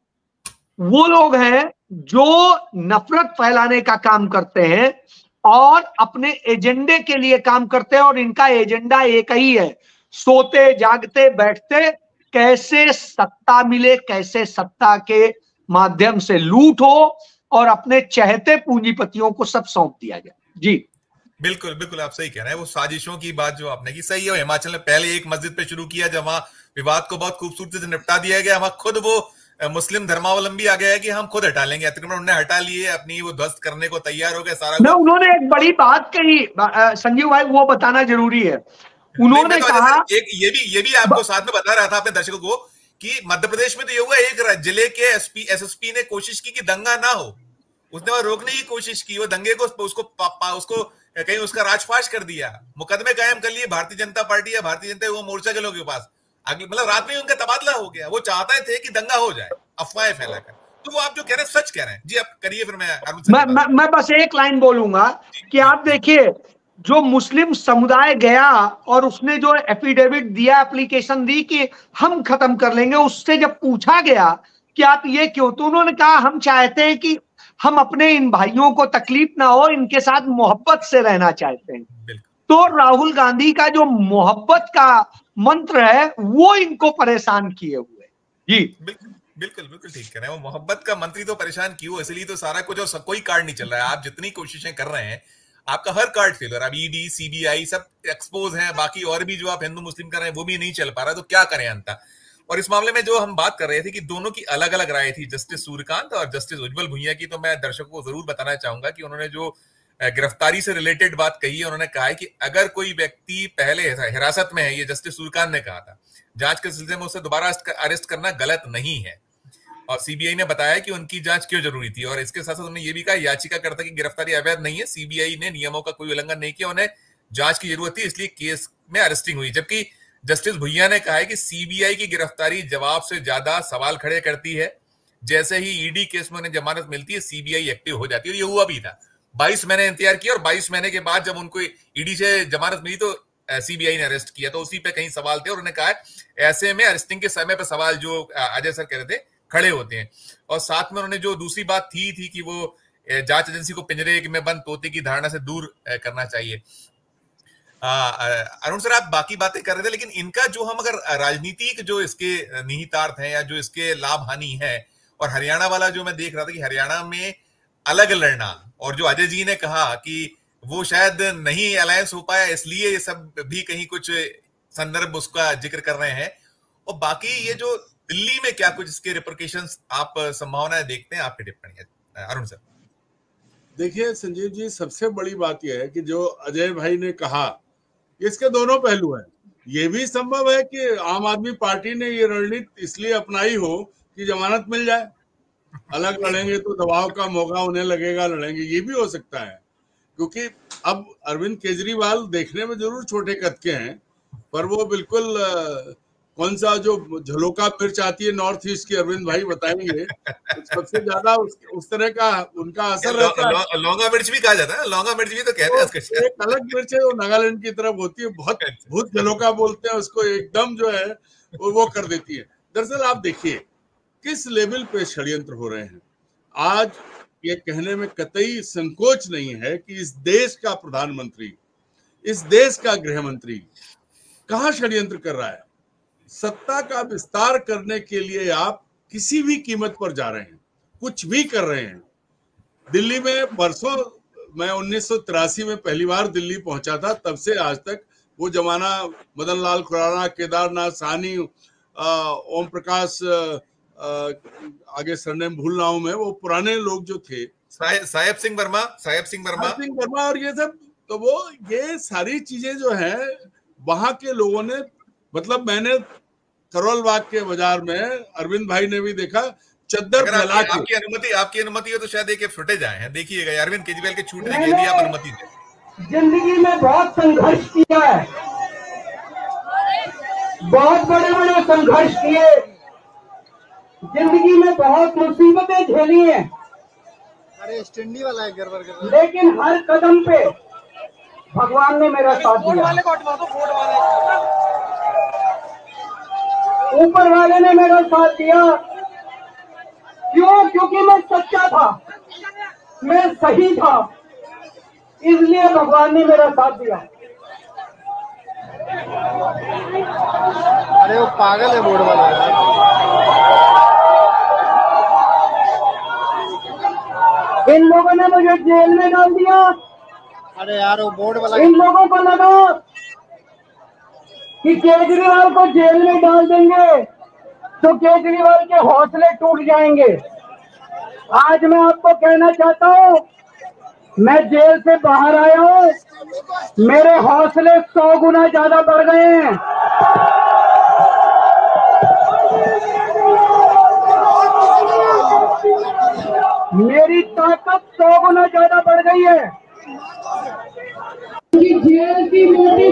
S9: वो लोग हैं जो नफरत फैलाने का काम करते हैं और अपने एजेंडे के लिए काम करते हैं। और इनका एजेंडा एक ही है, सोते जागते बैठते कैसे सत्ता मिले, कैसे सत्ता के माध्यम से लूट हो और अपने चहेते पूंजीपतियों को सब सौंप दिया जाए। जी
S1: बिल्कुल बिल्कुल, आप सही कह रहे हैं। वो साजिशों की बात जो आपने की सही है। हिमाचल में पहले एक मस्जिद पे शुरू किया, जब वहां विवाद को बहुत खूबसूरती से निपटा दिया गया, वहां खुद वो मुस्लिम धर्मावलंबी आ गया कि हम खुद हटा लेंगे अतिक्रमण, उन्होंने हटा लिए, अपनी वो ध्वस्त करने को तैयार हो गए सारा।
S9: ना, उन्होंने एक बड़ी बात कही संजीव भाई, वो बताना जरूरी है। उन्होंने
S1: तो
S9: कहा
S1: एक ये भी ये भी आपको साथ में बता रहा था अपने दर्शकों को कि मध्य प्रदेश में तो ये हुआ, एक जिले के एसपी एसएसपी ने कोशिश की कि दंगा ना हो, उसने वहां रोकने की कोशिश की, वो दंगे को उसको पापा उसको कहीं उसका राजपाश कर दिया, मुकदमे कायम कर लिए भारतीय जनता पार्टी या भारतीय जनता वो मोर्चा के लोगों के पास। अगले मतलब रात में ही उनका तबादला हो गया। वो चाहते थे कि दंगा हो जाए अफवाहें फैलाकर। तो वो आप जो कह रहे हैं सच कह रहे हैं। जी आप करिए, फिर मैं
S9: मैं, मैं मैं बस एक लाइन बोलूंगा कि आप देखिए, जो मुस्लिम समुदाय गया और उसने जो एफिडेविट दिया, एप्लीकेशन दी कि हम खत्म कर लेंगे, उससे जब पूछा गया कि आप ये क्यों, तो उन्होंने कहा हम चाहते हैं कि हम अपने इन भाइयों को तकलीफ ना हो, इनके साथ मोहब्बत से रहना चाहते हैं। तो राहुल गांधी का जो मोहब्बत का मंत्र है वो इनको परेशान किए हुए। जी
S1: बिल्कुल बिल्कुल बिल्कुल ठीक कह रहे हैं। वो मोहब्बत का मंत्री तो परेशान क्यों, इसलिए तो सारा कुछ और कोई कार्ड नहीं चल रहा है। आप जितनी कोशिशें कर रहे हैं, आपका हर कार्ड फेल हो रहा है। अब ईडी सीबीआई सब एक्सपोज हैं, बाकी और भी जो आप हिंदू मुस्लिम कर रहे हैं वो भी नहीं चल पा रहा, तो क्या करें अंता। और इस मामले में जो हम बात कर रहे थे कि दोनों की अलग अलग राय थी, जस्टिस सूर्यकांत और जस्टिस उज्जवल भुइयां की, तो मैं दर्शकों को जरूर बताना चाहूंगा कि उन्होंने जो गिरफ्तारी से रिलेटेड बात कही है, उन्होंने कहा है कि अगर कोई व्यक्ति पहले हिरासत में है, ये जस्टिस सूर्यकांत ने कहा था, जांच के सिलसिले में उसे दोबारा अरेस्ट करना गलत नहीं है। और सीबीआई ने बताया कि उनकी जांच क्यों जरूरी थी। और इसके साथ साथ उन्होंने ये भी कहा, याचिकाकर्ता की गिरफ्तारी अवैध नहीं है, सीबीआई ने नियमों का कोई उल्लंघन नहीं किया, उन्हें जांच की जरूरत थी, इसलिए केस में अरेस्टिंग हुई। जबकि जस्टिस भुइयां ने कहा है कि सीबीआई की गिरफ्तारी जवाब से ज्यादा सवाल खड़े करती है। जैसे ही ईडी केस में उन्हें जमानत मिलती है, सीबीआई एक्टिव हो जाती है। और ये हुआ भी था, बाईस महीने इंतजार किया और बाईस महीने के बाद जब उनको ईडी से जमानत मिली तो सीबीआई ने अरेस्ट किया। तो उसी पे कहीं सवाल थे और उन्होंने कहा ऐसे में अरेस्टिंग के समय पे सवाल जो अजय सर कह रहे थे खड़े होते हैं। और साथ में उन्होंने जो दूसरी बात थी थी कि वो जांच एजेंसी को पिंजरे में बंद तोते की धारणा से दूर करना चाहिए। अरुण सर, आप बाकी बातें कर रहे थे, लेकिन इनका जो हम अगर राजनीतिक जो इसके निहितार्थ हैं या जो इसके लाभ हानि है, और हरियाणा वाला जो मैं देख रहा था कि हरियाणा में अलग लड़ना, और जो अजय जी ने कहा कि वो शायद नहीं अलायंस हो पाया इसलिए ये सब भी कहीं कुछ संदर्भ उसका जिक्र कर रहे हैं। और बाकी ये जो दिल्ली में क्या कुछ इसके रिपरकेशंस आप संभावनाएं देखते हैं, आपकी टिप्पणी है अरुण सर।
S6: देखिए संजीव जी, सबसे बड़ी बात यह है कि जो अजय भाई ने कहा, इसके दोनों पहलू हैं। ये भी संभव है कि आम आदमी पार्टी ने ये रणनीति इसलिए अपनाई हो कि जमानत मिल जाए, अलग लड़ेंगे तो दबाव का मौका उन्हें लगेगा, लड़ेंगे, ये भी हो सकता है। क्योंकि अब अरविंद केजरीवाल देखने में जरूर छोटे कद के हैं, पर वो बिल्कुल कौन सा जो झलोका मिर्च आती है नॉर्थ ईस्ट की, अरविंद भाई बताएंगे, सबसे ज्यादा उस, उस तरह का उनका असर रहता है।
S1: लौंगा मिर्च भी कहा जाता है, लौंगा मिर्च भी तो कहते हैं उसको।
S6: एक अलग मिर्च है वो नागालैंड की तरफ होती है, बहुत भूत झलोका बोलते हैं उसको, एकदम जो है वो वो कर देती है। दरअसल आप देखिए किस लेवल पे षड्यंत्र हो रहे हैं। आज ये कहने में कतई संकोच नहीं है कि इस देश का प्रधानमंत्री, इस देश का गृह मंत्री कहां षड्यंत्र कर रहा है। सत्ता का विस्तार करने के लिए आप किसी भी कीमत पर जा रहे हैं, कुछ भी कर रहे हैं। दिल्ली में बरसों मैं उन्नीस सौ तिरासी में पहली बार दिल्ली पहुंचा था, तब से आज तक वो जमाना मदन लाल खुराना, केदारनाथ साहनी, ओम प्रकाश, आगे सरनेम भूल रहा हूं मैं, वो पुराने लोग जो थे,
S1: साहेब सिंह वर्मा, साहेब सिंह वर्मा
S6: सिंह वर्मा और ये सब, तो वो ये सारी चीजें जो है वहां के लोगों ने, मतलब मैंने करोल बाग के बाजार में, अरविंद भाई ने भी देखा, चद्दर फैला के।
S1: आपकी अनुमति आपकी अनुमति हो तो शायद एक फुटेज आए हैं, देखिएगा। अरविंद केजरीवाल के छूटने के लिए आप अनुमति दें।
S10: जिंदगी में बहुत संघर्ष किया है, बहुत बड़े बड़े संघर्ष किए, जिंदगी में बहुत मुसीबतें झेली हैं।
S11: अरे स्टैंडी वाला है, गड़बड़ कर रहा है।
S10: लेकिन हर कदम पे भगवान ने मेरा साथ दिया, ऊपर वाले ने मेरा साथ दिया। क्यों? क्योंकि मैं सच्चा था, मैं सही था, इसलिए भगवान ने मेरा साथ दिया।
S11: अरे वो पागल है बोर्ड वाला।
S10: इन लोगों ने मुझे जेल में डाल दिया।
S11: अरे यार वो बोर्ड वाला।
S10: इन लोगों को लगा कि केजरीवाल को जेल में डाल देंगे तो केजरीवाल के हौसले टूट जाएंगे। आज मैं आपको कहना चाहता हूं, मैं जेल से बाहर आया हूं, मेरे हौसले सौ गुना ज्यादा बढ़ गए हैं। मेरी ताकत सौ गुना ज्यादा बढ़ गई है। इनकी जेल की मोटी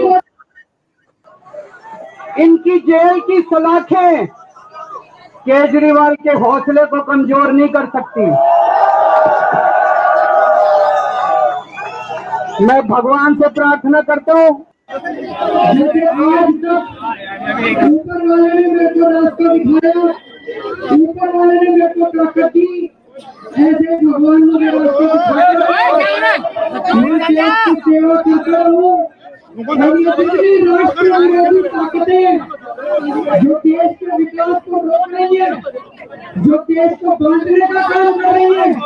S10: इनकी जेल की सलाखें केजरीवाल के हौसले को कमजोर नहीं कर सकती। मैं भगवान से प्रार्थना करता हूँ, मुझे आज तक ऊपर वाले ने मेरे को रास्ता दिखाया, ऊपर वाले ने मेरे को ताकत दी, ऐसे भगवान ने मेरा रास्ता दिखाया। मैं देश की सेवा करता हूँ। हम ये जितनी राष्ट्रीय विरोधी ताकतें जो देश के विकास को रोक रही है, जो देश को बांटने का काम कर रही है,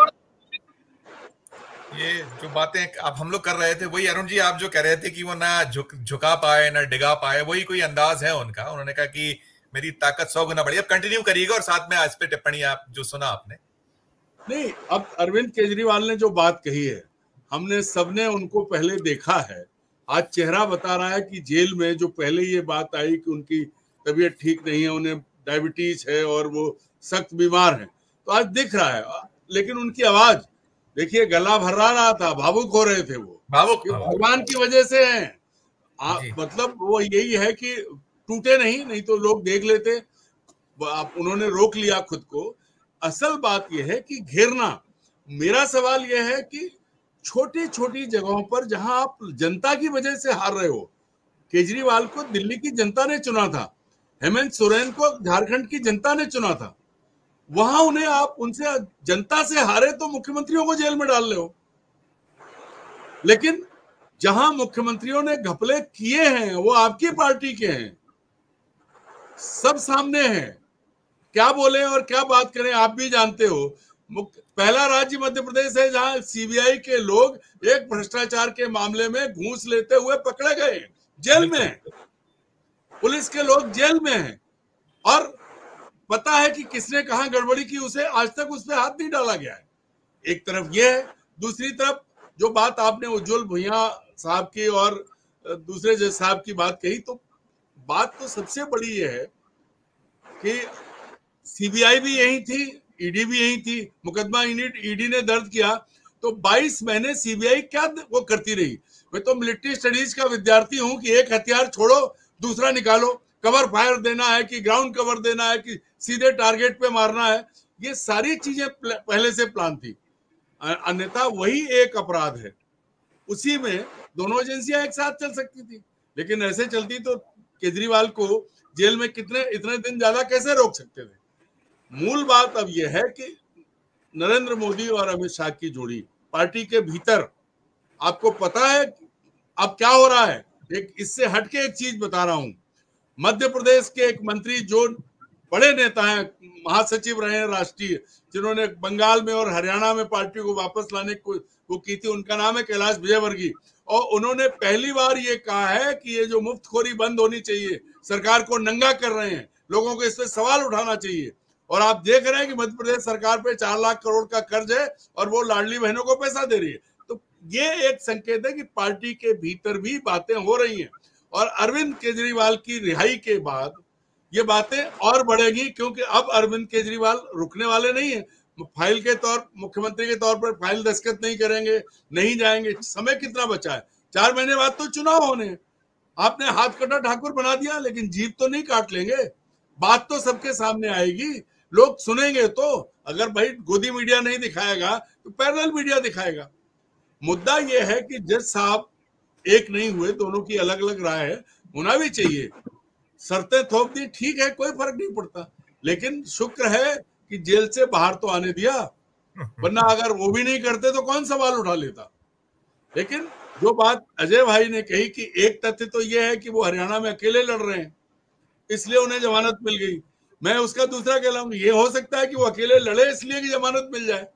S1: ये जो बातें अब हम लोग कर रहे थे, वही अरुण जी आप जो कह रहे थे कि वो ना झुक झुका पाए ना डिगा पाए, वही कोई अंदाज है उनका। उन्होंने कहा कि मेरी ताकत सौ गुना बढ़ी। अब कंटिन्यू करिएगा और साथ में आज पे टिप्पणी आप जो सुना आपने।
S6: नहीं, अब अरविंद केजरीवाल ने जो बात कही है, हमने सबने उनको पहले देखा है। आज चेहरा बता रहा है कि जेल में जो पहले ये बात आई कि उनकी तबीयत ठीक नहीं है, उन्हें डायबिटीज है और वो सख्त बीमार हैं, तो आज दिख रहा है। लेकिन उनकी आवाज देखिए, गला भर्रा रहा था, भावुक हो रहे थे वो,
S1: भावुक
S6: भगवान की वजह से हैं। मतलब वो यही है कि टूटे नहीं, नहीं तो लोग देख लेते। उन्होंने रोक लिया खुद को। असल बात यह है कि घेरना, मेरा सवाल यह है कि छोटी छोटी जगहों पर जहां आप जनता की वजह से हार रहे हो, केजरीवाल को दिल्ली की जनता ने चुना था, हेमंत सोरेन को झारखंड की जनता ने चुना था, वहां उन्हें आप उनसे जनता से हारे तो मुख्यमंत्रियों को जेल में डाल रहे हो। लेकिन जहां मुख्यमंत्रियों ने घपले किए हैं वो आपकी पार्टी के हैं, सब सामने है। क्या बोले और क्या बात करें आप भी जानते हो। पहला राज्य मध्य प्रदेश है जहां सीबीआई के लोग एक भ्रष्टाचार के मामले में घूस लेते हुए पकड़े गए, जेल में, पुलिस के लोग जेल में हैं, और पता है कि किसने कहां गड़बड़ी की, उसे आज तक उस पर हाथ नहीं डाला गया है। एक तरफ यह है, दूसरी तरफ जो बात आपने उज्जवल भुइयां साहब की और दूसरे जज साहब की बात कही, तो बात तो सबसे बड़ी यह है कि सीबीआई भी यही थी, ईडी भी यही थी। मुकदमा ईडी ने दर्ज किया तो बाईस महीने सीबीआई क्या वो करती रही। मैं तो मिलिट्री स्टडीज का विद्यार्थी हूं कि एक हथियार छोड़ो दूसरा निकालो, कवर फायर देना है कि ग्राउंड कवर देना है कि सीधे टारगेट पे मारना है, ये सारी चीजें पहले से प्लान थी। अन्यथा वही एक अपराध है, उसी में दोनों एजेंसियां एक साथ चल सकती थी। लेकिन ऐसे चलती तो केजरीवाल को जेल में कितने इतने दिन ज्यादा कैसे रोक सकते थे। मूल बात अब यह है कि नरेंद्र मोदी और अमित शाह की जोड़ी पार्टी के भीतर, आपको पता है अब क्या हो रहा है। एक इससे हटके एक चीज बता रहा हूं, मध्य प्रदेश के एक मंत्री जो बड़े नेता हैं, महासचिव रहे हैं राष्ट्रीय, जिन्होंने बंगाल में और हरियाणा में पार्टी को वापस लाने को वो की थी। उनका नाम है कैलाश विजयवर्गीय, और उन्होंने पहली बार ये कहा है कि ये जो मुफ्तखोरी बंद होनी चाहिए, सरकार को नंगा कर रहे हैं, लोगों को इस पे सवाल उठाना चाहिए। और आप देख रहे हैं कि मध्य प्रदेश सरकार पे चार लाख करोड़ का कर्ज है और वो लाडली बहनों को पैसा दे रही है। तो ये एक संकेत है कि पार्टी के भीतर भी बातें हो रही हैं, और अरविंद केजरीवाल की रिहाई के बाद ये बातें और बढ़ेगी, क्योंकि अब अरविंद केजरीवाल रुकने वाले नहीं है। फाइल के तौर मुख्यमंत्री के तौर पर फाइल दस्तखत नहीं करेंगे, नहीं जाएंगे। समय कितना बचा है? चार महीने बाद तो चुनाव होने हैं। आपने हाथ कटा ठाकुर बना दिया, लेकिन जीभ तो नहीं काट लेंगे। बात तो सबके सामने आएगी, लोग सुनेंगे। तो अगर भाई गोदी मीडिया नहीं दिखाएगा तो पैरेलल मीडिया दिखाएगा। मुद्दा यह है कि जज साहब एक नहीं हुए, दोनों की अलग अलग राय है, होना भी चाहिए। शर्तें थोप दी, ठीक है, कोई फर्क नहीं पड़ता, लेकिन शुक्र है कि जेल से बाहर तो आने दिया, वरना अगर वो भी नहीं करते तो कौन सवाल उठा लेता। लेकिन जो बात अजय भाई ने कही कि एक तथ्य तो ये है कि वो हरियाणा में अकेले लड़ रहे हैं, इसलिए उन्हें जमानत मिल गई। मैं उसका दूसरा कहलाऊंगा, ये हो सकता है कि वो अकेले लड़े इसलिए कि जमानत मिल जाए,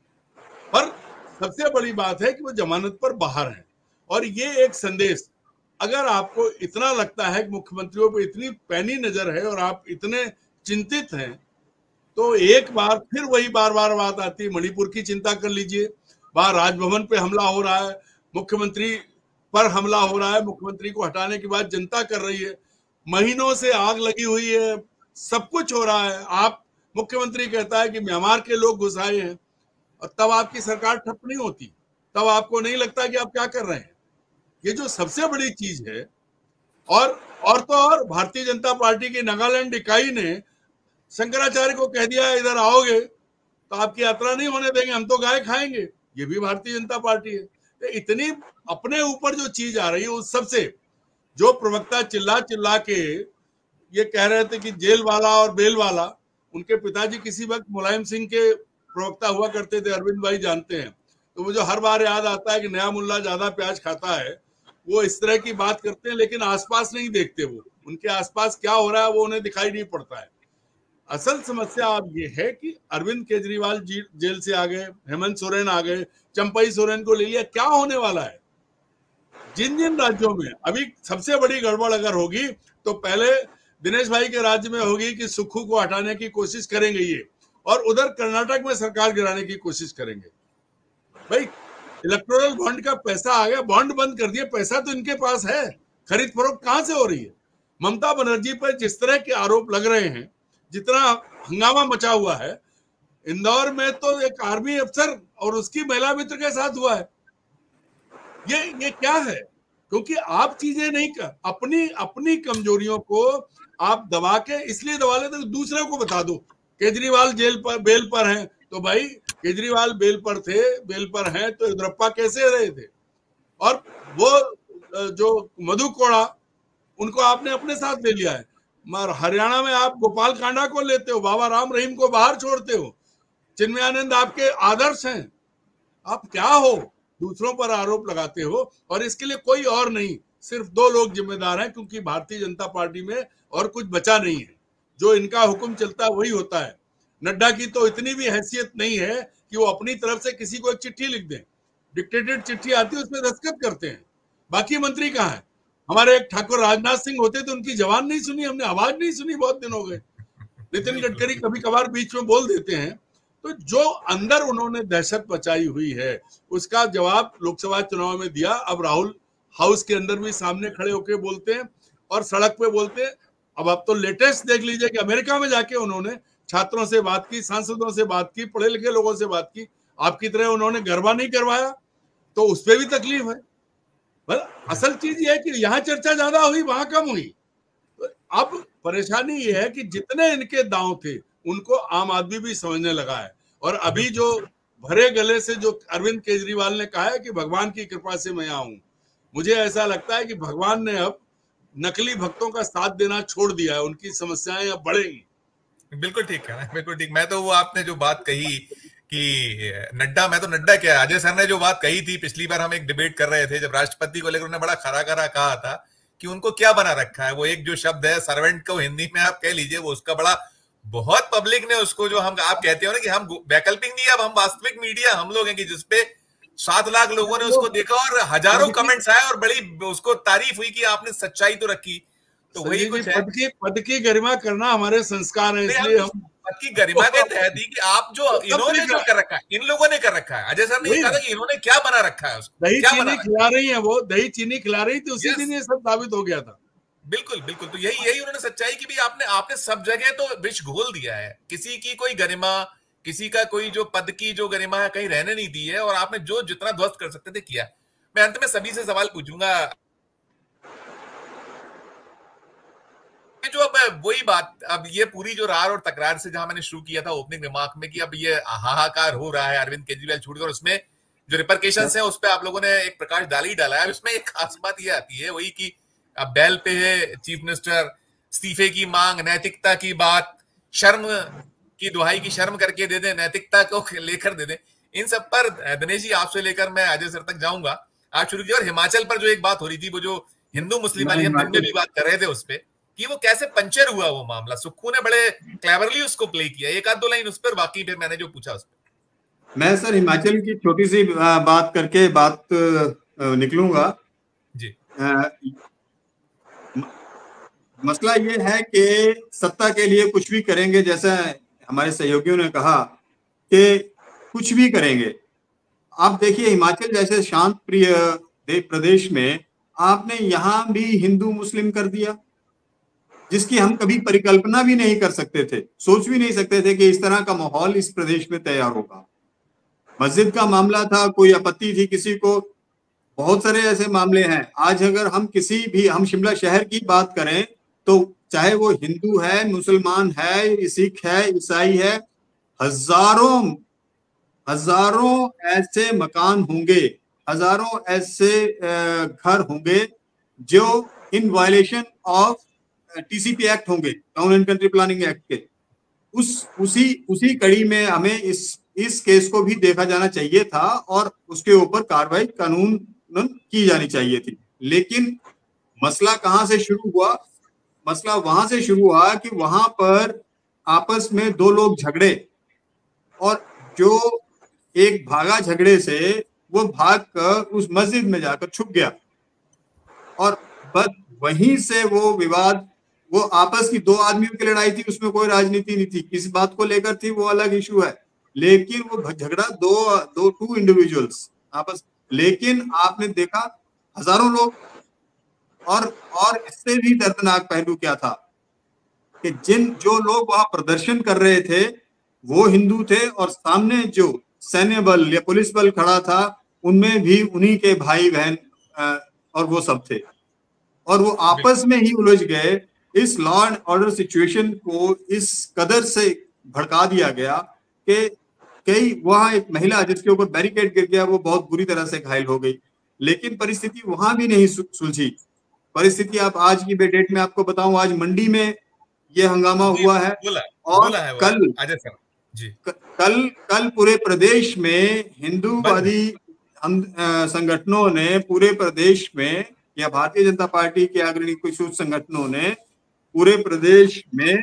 S6: पर सबसे बड़ी बात है कि वो जमानत पर बाहर है। और ये एक संदेश, अगर आपको इतना लगता है कि मुख्यमंत्रियों पर इतनी पैनी नजर है और आप इतने चिंतित हैं, तो एक बार फिर वही बार बार बात आती है, मणिपुर की चिंता कर लीजिए। वहां राजभवन पे हमला हो रहा है, मुख्यमंत्री पर हमला हो रहा है, मुख्यमंत्री को हटाने की बात जनता कर रही है, महीनों से आग लगी हुई है, सब कुछ हो रहा है। आप मुख्यमंत्री कहता है कि म्यांमार के लोग घुस आए हैं, और तब आपकी सरकार ठप नहीं होती, तब आपको नहीं लगता कि आप क्या कर रहे हैं। ये जो सबसे बड़ी चीज है। और और तो और भारतीय जनता पार्टी की नागालैंड इकाई ने शंकराचार्य को कह दिया इधर आओगे तो आपकी यात्रा नहीं होने देंगे, हम तो गाय खाएंगे। ये भी भारतीय जनता पार्टी है। तो इतनी अपने ऊपर जो चीज आ रही है, उस सबसे जो प्रवक्ता चिल्ला चिल्ला के ये कह रहे थे कि जेल वाला और बेल वाला, उनके पिताजी किसी वक्त मुलायम सिंह के प्रवक्ता हुआ करते थे, अरविंद भाई जानते हैं। तो मुझे हर बार याद आता है कि नया मुल्ला ज्यादा प्याज खाता है, वो इस तरह की बात करते हैं, लेकिन आसपास नहीं देखते। वो उनके आसपास क्या हो रहा है वो उन्हें दिखाई नहीं पड़ता है। असल समस्या अब ये है कि अरविंद केजरीवाल जेल से आ गए, हेमंत सोरेन आ गए, चंपई सोरेन को ले लिया, क्या होने वाला है? जिन जिन राज्यों में अभी सबसे बड़ी गड़बड़ अगर होगी तो पहले दिनेश भाई के राज्य में होगी कि सुक्खू को हटाने की कोशिश करेंगे ये, और उधर कर्नाटक में सरकार गिराने की कोशिश करेंगे। भाई इलेक्टोरल बॉन्ड का पैसा आ गया, बॉन्ड बंद कर दिए, पैसा तो इनके पास है, खरीद फरोख्त कहां से हो रही है? ममता बनर्जी पर जिस तरह के आरोप लग रहे हैं, जितना हंगामा मचा हुआ है, इंदौर में तो एक आर्मी अफसर और उसकी महिला मित्र के साथ हुआ है। ये ये क्या है? क्योंकि आप चीजें नहीं कर, अपनी अपनी कमजोरियों को आप दबा के इसलिए दबा लेते तो दूसरे को बता दो केजरीवाल जेल पर बेल पर हैं, तो भाई केजरीवाल बेल पर थे, बेल पर हैं, तो येदियुरप्पा कैसे रहे थे? और वो जो मधु कोड़ा, उनको आपने अपने साथ ले लिया है। मगर हरियाणा में आप गोपाल कांडा को लेते हो, बाबा राम रहीम को बाहर छोड़ते हो, चिन्मयानंद आपके आदर्श हैं। आप क्या हो? दूसरों पर आरोप लगाते हो, और इसके लिए कोई और नहीं, सिर्फ दो लोग जिम्मेदार हैं, क्योंकि भारतीय जनता पार्टी में और कुछ बचा नहीं है। जो इनका हुक्म चलता है वही होता है। नड्डा की तो इतनी भी हैसियत नहीं है कि वो अपनी तरफ से किसी को एक चिट्ठी लिख दें। डिक्टेटेड चिट्ठी आती है, उसमें दस्तखत करते हैं। बाकी मंत्री कहाँ है? हमारे एक ठाकुर राजनाथ सिंह होते तो उनकी जबान नहीं सुनी हमने, आवाज नहीं सुनी, बहुत दिन हो गए। नितिन गडकरी कभी कभार बीच में बोल देते हैं। तो जो अंदर उन्होंने दहशत मचाई हुई है, उसका जवाब लोकसभा चुनाव में दिया। अब राहुल हाउस के अंदर भी सामने खड़े होकर बोलते हैं और सड़क पे बोलते हैं। अब आप तो लेटेस्ट देख लीजिए कि अमेरिका में जाके उन्होंने छात्रों से बात की, सांसदों से बात की, पढ़े लिखे लोगों से बात की। आपकी तरह उन्होंने गरबा नहीं करवाया, तो उस पर भी तकलीफ है। पर असल चीज ये है कि यहाँ चर्चा ज्यादा हुई, वहां कम हुई। तो अब परेशानी ये है कि जितने इनके दांव थे उनको आम आदमी भी समझने लगा है। और अभी जो भरे गले से जो अरविंद केजरीवाल ने कहा है कि भगवान की कृपा से मैं आऊं, मुझे ऐसा लगता है कि भगवान ने अब नकली भक्तों का साथ देना छोड़ दिया है, उनकी समस्याएं अब बढ़ेंगी।
S1: बिल्कुल ठीक है, बिल्कुल ठीक। मैं तो वो आपने जो बात कही कि नड्डा, मैं तो नड्डा क्या, अजय सर ने जो बात कही थी पिछली बार हम एक डिबेट कर रहे थे जब राष्ट्रपति को लेकर, उन्होंने बड़ा खरा खरा कहा था कि उनको क्या बना रखा है। वो एक जो शब्द है सर्वेंट को हिंदी में आप कह लीजिए, वो उसका बड़ा बहुत पब्लिक ने उसको, जो हम आप कहते हो ना कि हम वैकल्पिक नहीं, अब हम वास्तविक मीडिया हम लोग हैं कि जिसपे सात लाख लोगों ने उसको देखा और हजारों कमेंट्स आए और बड़ी उसको तारीफ हुई कि आपने सच्चाई तो रखी। तो वही कुछ है।
S6: पद की पद की गरिमा करना हमारे संस्कार है, इसलिए हम
S1: पद की गरिमा के तहत ही कि आप जो इन्होंने जो कर रखा है, इन लोगों ने कर रखा है। अजय सर ने कहा था कि इन्होंने क्या बना रखा है उसको,
S6: दही
S1: क्या
S6: चीनी खिला रही है, वो दही चीनी खिला रही थी, उसी दिन ये सब साबित हो गया था।
S1: बिल्कुल बिल्कुल। तो यही यही उन्होंने सच्चाई की भी, आपने आपने सब जगह तो विष घोल दिया है, किसी की कोई गरिमा, किसी का कोई जो पद की जो गरिमा है कहीं रहने नहीं दी है, और आपने जो जितना ध्वस्त कर सकते थे किया। मैं अंत में सभी से सवाल पूछूंगा, जो अब वही बात, अब ये पूरी जो रार और तकरार से जहां मैंने शुरू किया था ओपनिंग रिमार्क में कि अब ये हाहाकार हो रहा है अरविंद केजरीवाल छूट गए, और उसमें जो रिपरकेशंस है उस पर आप लोगों ने एक प्रकाश डाल ही डाला है। इसमें एक खास बात ये आती है वही कि अब बैल पे है चीफ मिनिस्टर, इस्तीफे की मांग, नैतिकता की बात, शर्म की दुहाई की शर्म करके दे दें, नैतिकता को लेकर दे दें। इन सब पर दिनेश जी आपसे लेकर मैं अजय सर तक जाऊंगा, आप शुरू किया। और हिमाचल पर जो एक बात हो रही थी, वो जो हिंदू मुस्लिम वाली हम दिन में भी बात कर रहे थे उस पर, कि वो कैसे पंचर हुआ वो मामला, सुक्खू ने बड़े क्लेवरली उसको प्ले किया। एक आध दो लाइन उस पर, बाकी फिर मैंने जो पूछा उस पर।
S7: मैं सर हिमाचल की छोटी सी बात करके बात निकलूंगा
S1: जी।
S7: आ, मसला ये है कि सत्ता के लिए कुछ भी करेंगे, जैसा हमारे सहयोगियों ने कहा कि कुछ भी करेंगे। आप देखिए हिमाचल जैसे शांत प्रिय प्रदेश में आपने यहां भी हिंदू मुस्लिम कर दिया, जिसकी हम कभी परिकल्पना भी नहीं कर सकते थे, सोच भी नहीं सकते थे कि इस तरह का माहौल इस प्रदेश में तैयार होगा। मस्जिद का मामला था, कोई आपत्ति थी किसी को, बहुत सारे ऐसे मामले हैं। आज अगर हम किसी भी, हम शिमला शहर की बात करें तो चाहे वो हिंदू है, मुसलमान है, सिख है, ईसाई है, हजारों हजारों ऐसे मकान होंगे, हजारों ऐसे घर होंगे जो इन वायलेशन ऑफ टीसीपी एक्ट होंगे, town and country planning act के। उस उसी उसी कड़ी में हमें इस इस केस को भी देखा जाना चाहिए था और उसके ऊपर कार्रवाई कानून की जानी चाहिए थी। लेकिन मसला कहां से शुरू हुआ? मसला वहां से शुरू हुआ कि वहां पर आपस में दो लोग झगड़े, और जो एक भागा झगड़े से, वो भाग कर उस मस्जिद में जाकर छुप गया, और बस वहीं से वो विवाद, वो आपस की दो आदमियों की लड़ाई थी, उसमें कोई राजनीति नहीं थी, किस बात को लेकर थी वो अलग इशू है, लेकिन वो झगड़ा दो दो टू इंडिविजुअल्स आपस। लेकिन आपने देखा हजारों लोग, और और इससे भी दर्दनाक पहलू क्या था कि जिन जो लोग वहां प्रदर्शन कर रहे थे वो हिंदू थे, और सामने जो सैन्य बल या पुलिस बल खड़ा था उनमें भी उन्हीं के भाई बहन और वो सब थे, और वो आपस में ही उलझ गए। इस लॉ एंड ऑर्डर सिचुएशन को इस कदर से भड़का दिया गया कि कई, वहां एक महिला जिसके ऊपर बैरिकेड गिर गया वो बहुत बुरी तरह से घायल हो गई, लेकिन परिस्थिति वहां भी नहीं सुलझी। परिस्थिति आप आज की डेट में आपको बताऊं, आज मंडी में ये हंगामा हुआ है, और कल
S1: जी।
S7: कल कल पूरे प्रदेश में हिंदूवादी संगठनों ने, पूरे प्रदेश में, या भारतीय जनता पार्टी के अग्रणी कुछ संगठनों ने पूरे प्रदेश में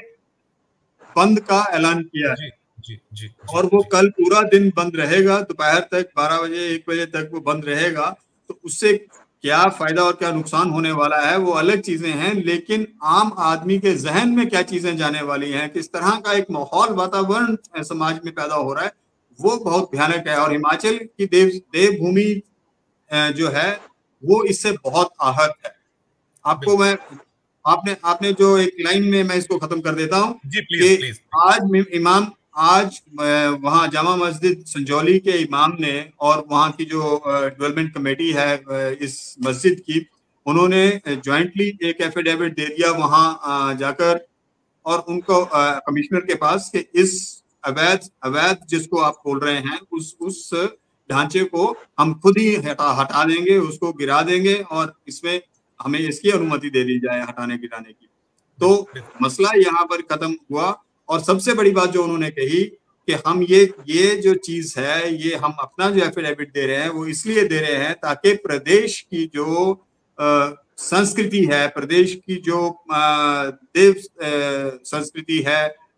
S7: बंद का ऐलान किया है।
S1: जी, जी, जी,
S7: और वो कल पूरा दिन बंद रहेगा, दोपहर तक बारह बजे एक बजे तक वो बंद रहेगा। तो उससे क्या फायदा और क्या नुकसान होने वाला है वो अलग चीजें हैं, लेकिन आम आदमी के जहन में क्या चीजें जाने वाली हैं, किस तरह का एक माहौल, वातावरण समाज में पैदा हो रहा है, वो बहुत भयानक है। और हिमाचल की देव देवभूमि जो है वो इससे बहुत आहत है। आपको मैं आपने आपने जो एक लाइन में मैं इसको खत्म कर देता हूँ कि आज इमाम आज वहाँ जामा मस्जिद संजौली के इमाम ने और वहाँ की जो डेवलपमेंट कमेटी है इस मस्जिद की, उन्होंने ज्वाइंटली एक एफिडेविट दे दिया वहाँ जाकर, और उनको कमिश्नर के पास कि इस अवैध अवैध जिसको आप बोल रहे हैं उस उस ढांचे को हम खुद ही हटा हटा देंगे, उसको गिरा देंगे, और इसमें हमें इसकी अनुमति दे दी जाए हटाने गिराने की। तो मसला यहाँ पर खत्म हुआ। और सबसे बड़ी बात जो उन्होंने कही कि हम ये ये जो चीज है, ये हम अपना जो एफिडेविट दे रहे हैं वो इसलिए दे रहे हैं ताकि प्रदेश की जो आ, संस्कृति है, प्रदेश की जो आ, देव संस्कृति है,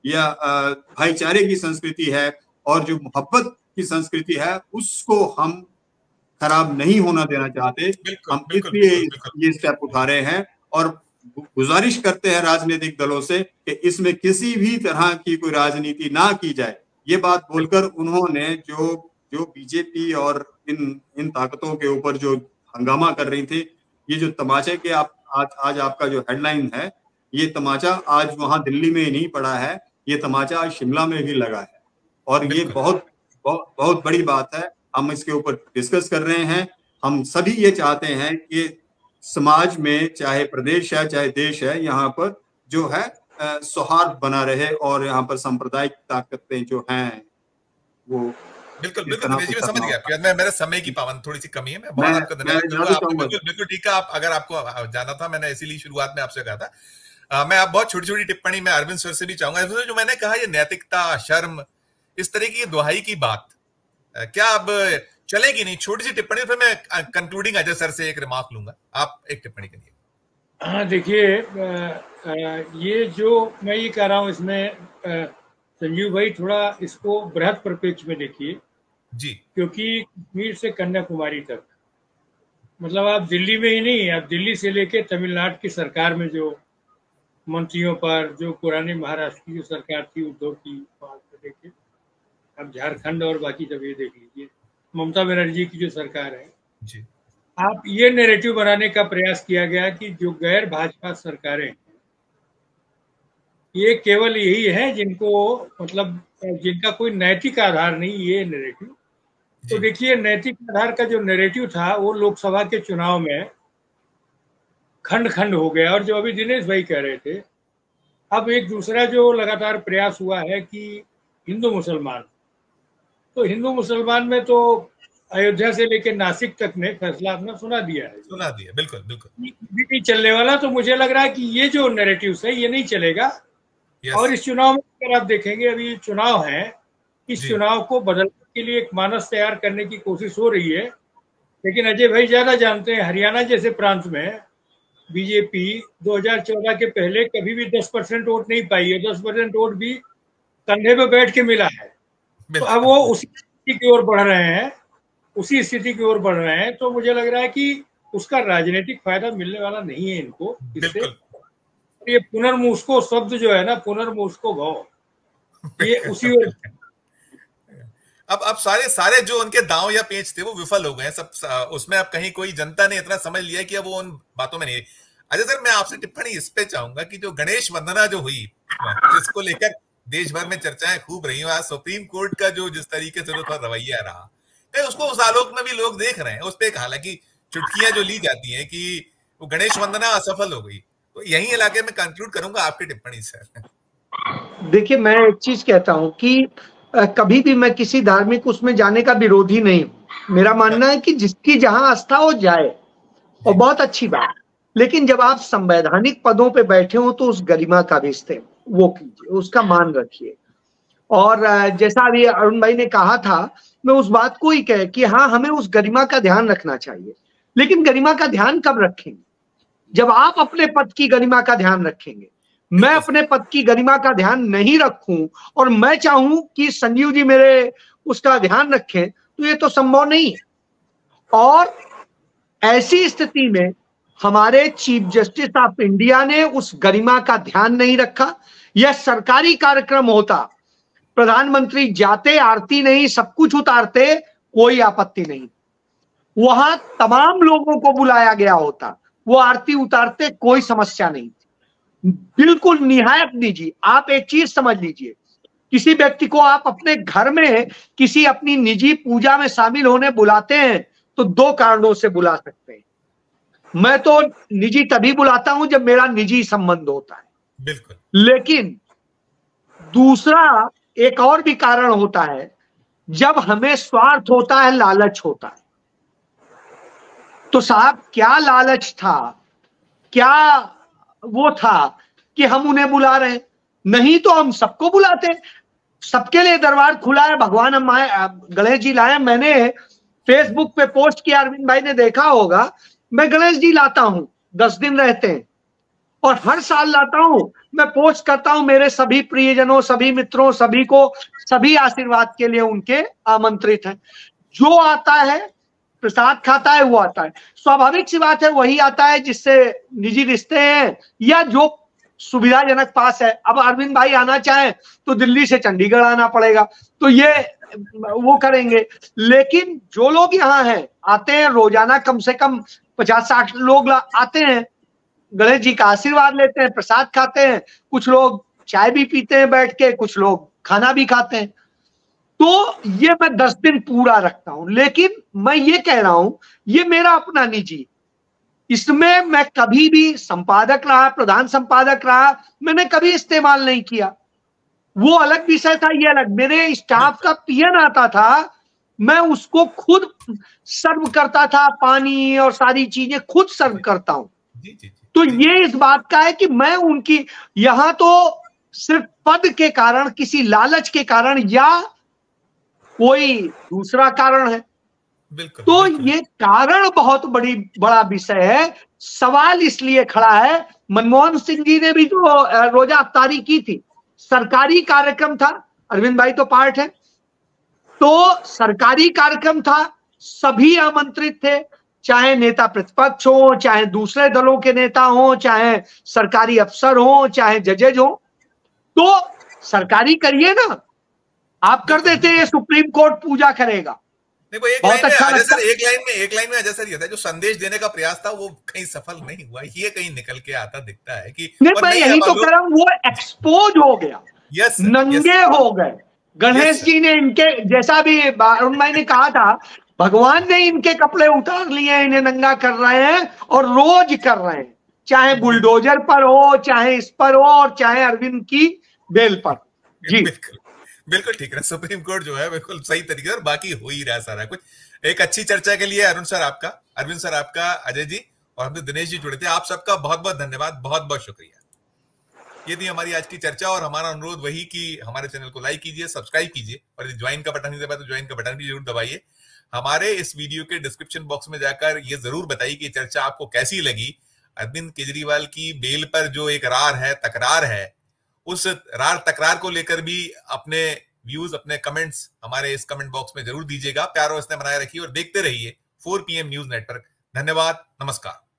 S7: या भाईचारे की संस्कृति है और जो मोहब्बत की संस्कृति है उसको हम खराब नहीं होना देना चाहते। हम इसलिए ये स्टेप उठा रहे हैं और गुजारिश करते हैं राजनीतिक दलों से कि इसमें किसी भी तरह की कोई राजनीति ना की जाए। ये बात बोलकर उन्होंने जो जो बीजेपी और इन इन ताकतों के ऊपर जो हंगामा कर रही थी, ये जो तमाचे के आप आज आज आपका जो हेडलाइन है, ये तमाचा आज वहां दिल्ली में ही नहीं पड़ा है, ये तमाचा आज शिमला में भी लगा है और ये बहुत बहुत बहुत बड़ी बात है। हम इसके ऊपर डिस्कस कर रहे हैं। हम सभी ये चाहते हैं कि समाज में चाहे प्रदेश है चाहे देश है, यहाँ पर जो है सौहार्द बना रहे और यहाँ पर सांप्रदायिक ताकतें जो हैं वो
S1: बिल्कुल बिल्कुल मैं समझ गया। मैं मेरे समय की पाबंदी थोड़ी सी कमी है, मैं बहुत आपका धन्यवाद करूंगा। आपने बिल्कुल बिल्कुल ठीक है। आप अगर आपको जाना था, मैंने इसीलिए शुरुआत में आपसे कहा था। आ, मैं आप बहुत छोटी छोटी टिप्पणी में अरविंद सर से भी चाहूंगा। जो मैंने कहा ये नैतिकता, शर्म, इस तरह की दुहाई की बात क्या अब चलेगी नहीं? छोटी सी टिप्पणी, फिर मैं कंक्लूडिंग अजय सर से एक रिमार्क लूंगा। आप एक टिप्पणी करिए।
S8: हाँ देखिए, ये जो मैं ये कह रहा हूँ इसमें संजीव भाई थोड़ा इसको बृहद परिप्रेक्ष्य में देखिए
S1: जी,
S8: क्योंकि कश्मीर से कन्याकुमारी तक, मतलब आप दिल्ली में ही नहीं, आप दिल्ली से लेके तमिलनाडु की सरकार में जो मंत्रियों पर, जो पुरानी महाराष्ट्र की जो सरकार थी उद्धव की, देखिए अब झारखंड और बाकी सब ये देख लीजिए, ममता बनर्जी की जो सरकार है
S1: जी,
S8: आप ये नैरेटिव बनाने का प्रयास किया गया कि जो गैर भाजपा सरकारें ये केवल यही है जिनको, मतलब जिनका कोई नैतिक आधार नहीं, ये नैरेटिव। तो देखिए नैतिक आधार का जो नैरेटिव था वो लोकसभा के चुनाव में खंड खंड हो गया। और जो अभी दिनेश भाई कह रहे थे, अब एक दूसरा जो लगातार प्रयास हुआ है कि हिंदू मुसलमान, तो हिंदू मुसलमान में तो अयोध्या से लेकर नासिक तक ने फैसला अपना सुना दिया है,
S1: सुना दिया बिल्कुल बिल्कुल
S8: नहीं चलने वाला। तो मुझे लग रहा है कि ये जो नैरेटिव है ये नहीं चलेगा। और इस चुनाव में अगर आप देखेंगे, अभी चुनाव है, इस चुनाव को बदलने के लिए एक मानस तैयार करने की कोशिश हो रही है। लेकिन अजय भाई ज्यादा जानते हैं, हरियाणा जैसे प्रांत में बीजेपी दो हज़ार चौदह के पहले कभी भी दस परसेंट वोट नहीं पाई है। दस परसेंट वोट भी कंधे पे बैठ के मिला है। तो अब वो उसी स्थिति की ओर बढ़ रहे हैं, उसी स्थिति की ओर बढ़ रहे हैं। तो मुझे लग रहा है कि उसका राजनीतिक फायदा मिलने वाला नहीं है इनको इससे। ये पुनर्मुस्को शब्द जो है ना, पुनर्मुस्को भाव, ये उसी ओर
S1: अब अब सारे सारे जो उनके दांव या पेच थे वो विफल हो गए सब। उसमें अब कहीं कोई जनता ने इतना समझ लिया कि अब वो उन बातों में नहीं। अजय सर, मैं आपसे टिप्पणी इस पे चाहूंगा कि जो गणेश वंदना जो हुई, जिसको लेकर देश भर में चर्चाएं खूब रही, आज सुप्रीम कोर्ट का जो जिस तरीके से रवैया रहा, तो उसको उस आलोक में भी लोग देख रहे हैं। उस पर हालांकि चुटकियां जो ली जाती हैं कि वो गणेश वंदना असफल हो गई, तो यही इलाके में कंक्लूड करूंगा आपकी टिप्पणी सर।
S9: देखिए, मैं एक चीज कहता हूं कि कभी भी मैं किसी धार्मिक उसमें जाने का विरोधी नहीं हूं। मेरा मानना है कि जिसकी जहां आस्था हो जाए, और बहुत अच्छी बात। लेकिन जब आप संवैधानिक पदों पे बैठे हो तो उस गरिमा का भी इस्तेमाल वो कीजिए, उसका मान रखिए। और जैसा अभी अरुण भाई ने कहा था, मैं उस बात को ही कह कि हाँ, हमें उस गरिमा का ध्यान रखना चाहिए। लेकिन गरिमा का ध्यान कब रखेंगे? जब आप अपने पद की गरिमा का ध्यान रखेंगे। मैं अपने पद की गरिमा का ध्यान नहीं रखूं और मैं चाहूं कि संजीव जी मेरे उसका ध्यान रखें, तो ये तो संभव नहीं है। और ऐसी स्थिति में हमारे चीफ जस्टिस ऑफ इंडिया ने उस गरिमा का ध्यान नहीं रखा। यह सरकारी कार्यक्रम होता, प्रधानमंत्री जाते, आरती नहीं, सब कुछ उतारते, कोई आपत्ति नहीं। वहां तमाम लोगों को बुलाया गया होता, वो आरती उतारते, कोई समस्या नहीं। बिल्कुल निहायत निजी। आप एक चीज समझ लीजिए, किसी व्यक्ति को आप अपने घर में किसी अपनी निजी पूजा में शामिल होने बुलाते हैं तो दो कारणों से बुला सकते हैं। मैं तो निजी तभी बुलाता हूं जब मेरा निजी संबंध होता है,
S1: बिल्कुल।
S9: लेकिन दूसरा एक और भी कारण होता है, जब हमें स्वार्थ होता है, लालच होता है। तो साहब, क्या लालच था, क्या वो था कि हम उन्हें बुला रहे हैं? नहीं तो हम सबको बुलाते, सबके लिए दरबार खुला है। भगवान हम आए, गणेश जी लाए। मैंने फेसबुक पे पोस्ट किया, अरविंद भाई ने देखा होगा, मैं गणेश जी लाता हूं, दस दिन रहते हैं और हर साल लाता हूं। मैं पोस्ट करता हूं, मेरे सभी प्रियजनों, सभी मित्रों, सभी को सभी आशीर्वाद के लिए उनके आमंत्रित हैं। जो आता है प्रसाद खाता है वो आता है, स्वाभाविक सी बात है, वही आता है जिससे निजी रिश्ते हैं या जो सुविधाजनक पास है। अब अरविंद भाई आना चाहे तो दिल्ली से चंडीगढ़ आना पड़ेगा, तो ये वो करेंगे। लेकिन जो लोग यहाँ हैं, आते हैं रोजाना, कम से कम पचास साठ लोग आते हैं, गणेश जी का आशीर्वाद लेते हैं, प्रसाद खाते हैं, कुछ लोग चाय भी पीते हैं बैठ के, कुछ लोग खाना भी खाते हैं। तो ये मैं दस दिन पूरा रखता हूं। लेकिन मैं ये कह रहा हूं, ये मेरा अपना निजी, इसमें मैं कभी भी संपादक रहा, प्रधान संपादक रहा, मैंने कभी इस्तेमाल नहीं किया। वो अलग विषय था, ये अलग। मेरे स्टाफ का पीएन आता था, मैं उसको खुद सर्व करता था, पानी और सारी चीजें खुद सर्व करता हूं। तो ये इस बात का है कि मैं उनकी, यहां तो सिर्फ पद के कारण, किसी लालच के कारण या कोई दूसरा कारण है। बिल्कुल, तो बिल्कुल। ये कारण बहुत बड़ी बड़ा विषय है। सवाल इसलिए खड़ा है, मनमोहन सिंह जी ने भी जो रोजा अफ्तारी की थी, सरकारी कार्यक्रम था, अरविंद भाई तो पार्ट है, तो सरकारी कार्यक्रम था, सभी आमंत्रित थे, चाहे नेता प्रतिपक्ष हो, चाहे दूसरे दलों के नेता हो, चाहे सरकारी अफसर हो, चाहे जजेज हो। तो सरकारी करिए ना, आप कर देते हैं, सुप्रीम कोर्ट पूजा करेगा।
S1: देखो एक लाइन में अजय सर, एक लाइन में एक लाइन में अजय सर ये था, जो संदेश देने का प्रयास था वो कहीं सफल नहीं हुआ, ये कहीं निकल के आता दिखता है कि
S9: नहीं, मैं यही तो कह रहा हूं, वो एक्सपोज हो गया,
S1: यस
S9: नंगे हो गए। गणेश जी ने इनके, जैसा भी अरुण भाई ने कहा था, भगवान ने इनके कपड़े उतार लिए, इन्हें नंगा कर रहे हैं और रोज कर रहे हैं, चाहे बुलडोजर पर हो, चाहे इस पर हो, और चाहे अरविंद की बेल पर। जी
S1: बिल्कुल ठीक है, सुप्रीम कोर्ट जो है बिल्कुल सही तरीके से, और बाकी हो ही रहा है सारा कुछ। एक अच्छी चर्चा के लिए अरुण सर आपका, अरविंद सर आपका, अजय जी और हमने दिनेश जी जुड़े थे, आप सबका बहुत बहुत धन्यवाद, बहुत बहुत शुक्रिया। ये थी हमारी आज की चर्चा, और हमारा अनुरोध वही कि हमारे चैनल को लाइक कीजिए, सब्सक्राइब कीजिए, और ज्वाइन का बटन नहीं दबाया तो ज्वाइन का बटन भी जरूर दबाइए। हमारे इस वीडियो के डिस्क्रिप्शन बॉक्स में जाकर ये जरूर बताइए कि चर्चा आपको कैसी लगी। अरविंद केजरीवाल की बेल पर जो एक रार है, तकरार है, उस रार तकरार को लेकर भी अपने व्यूज, अपने कमेंट्स हमारे इस कमेंट बॉक्स में जरूर दीजिएगा। प्यार और स्नेह बनाए रखिए और देखते रहिए four P M news network. धन्यवाद, नमस्कार।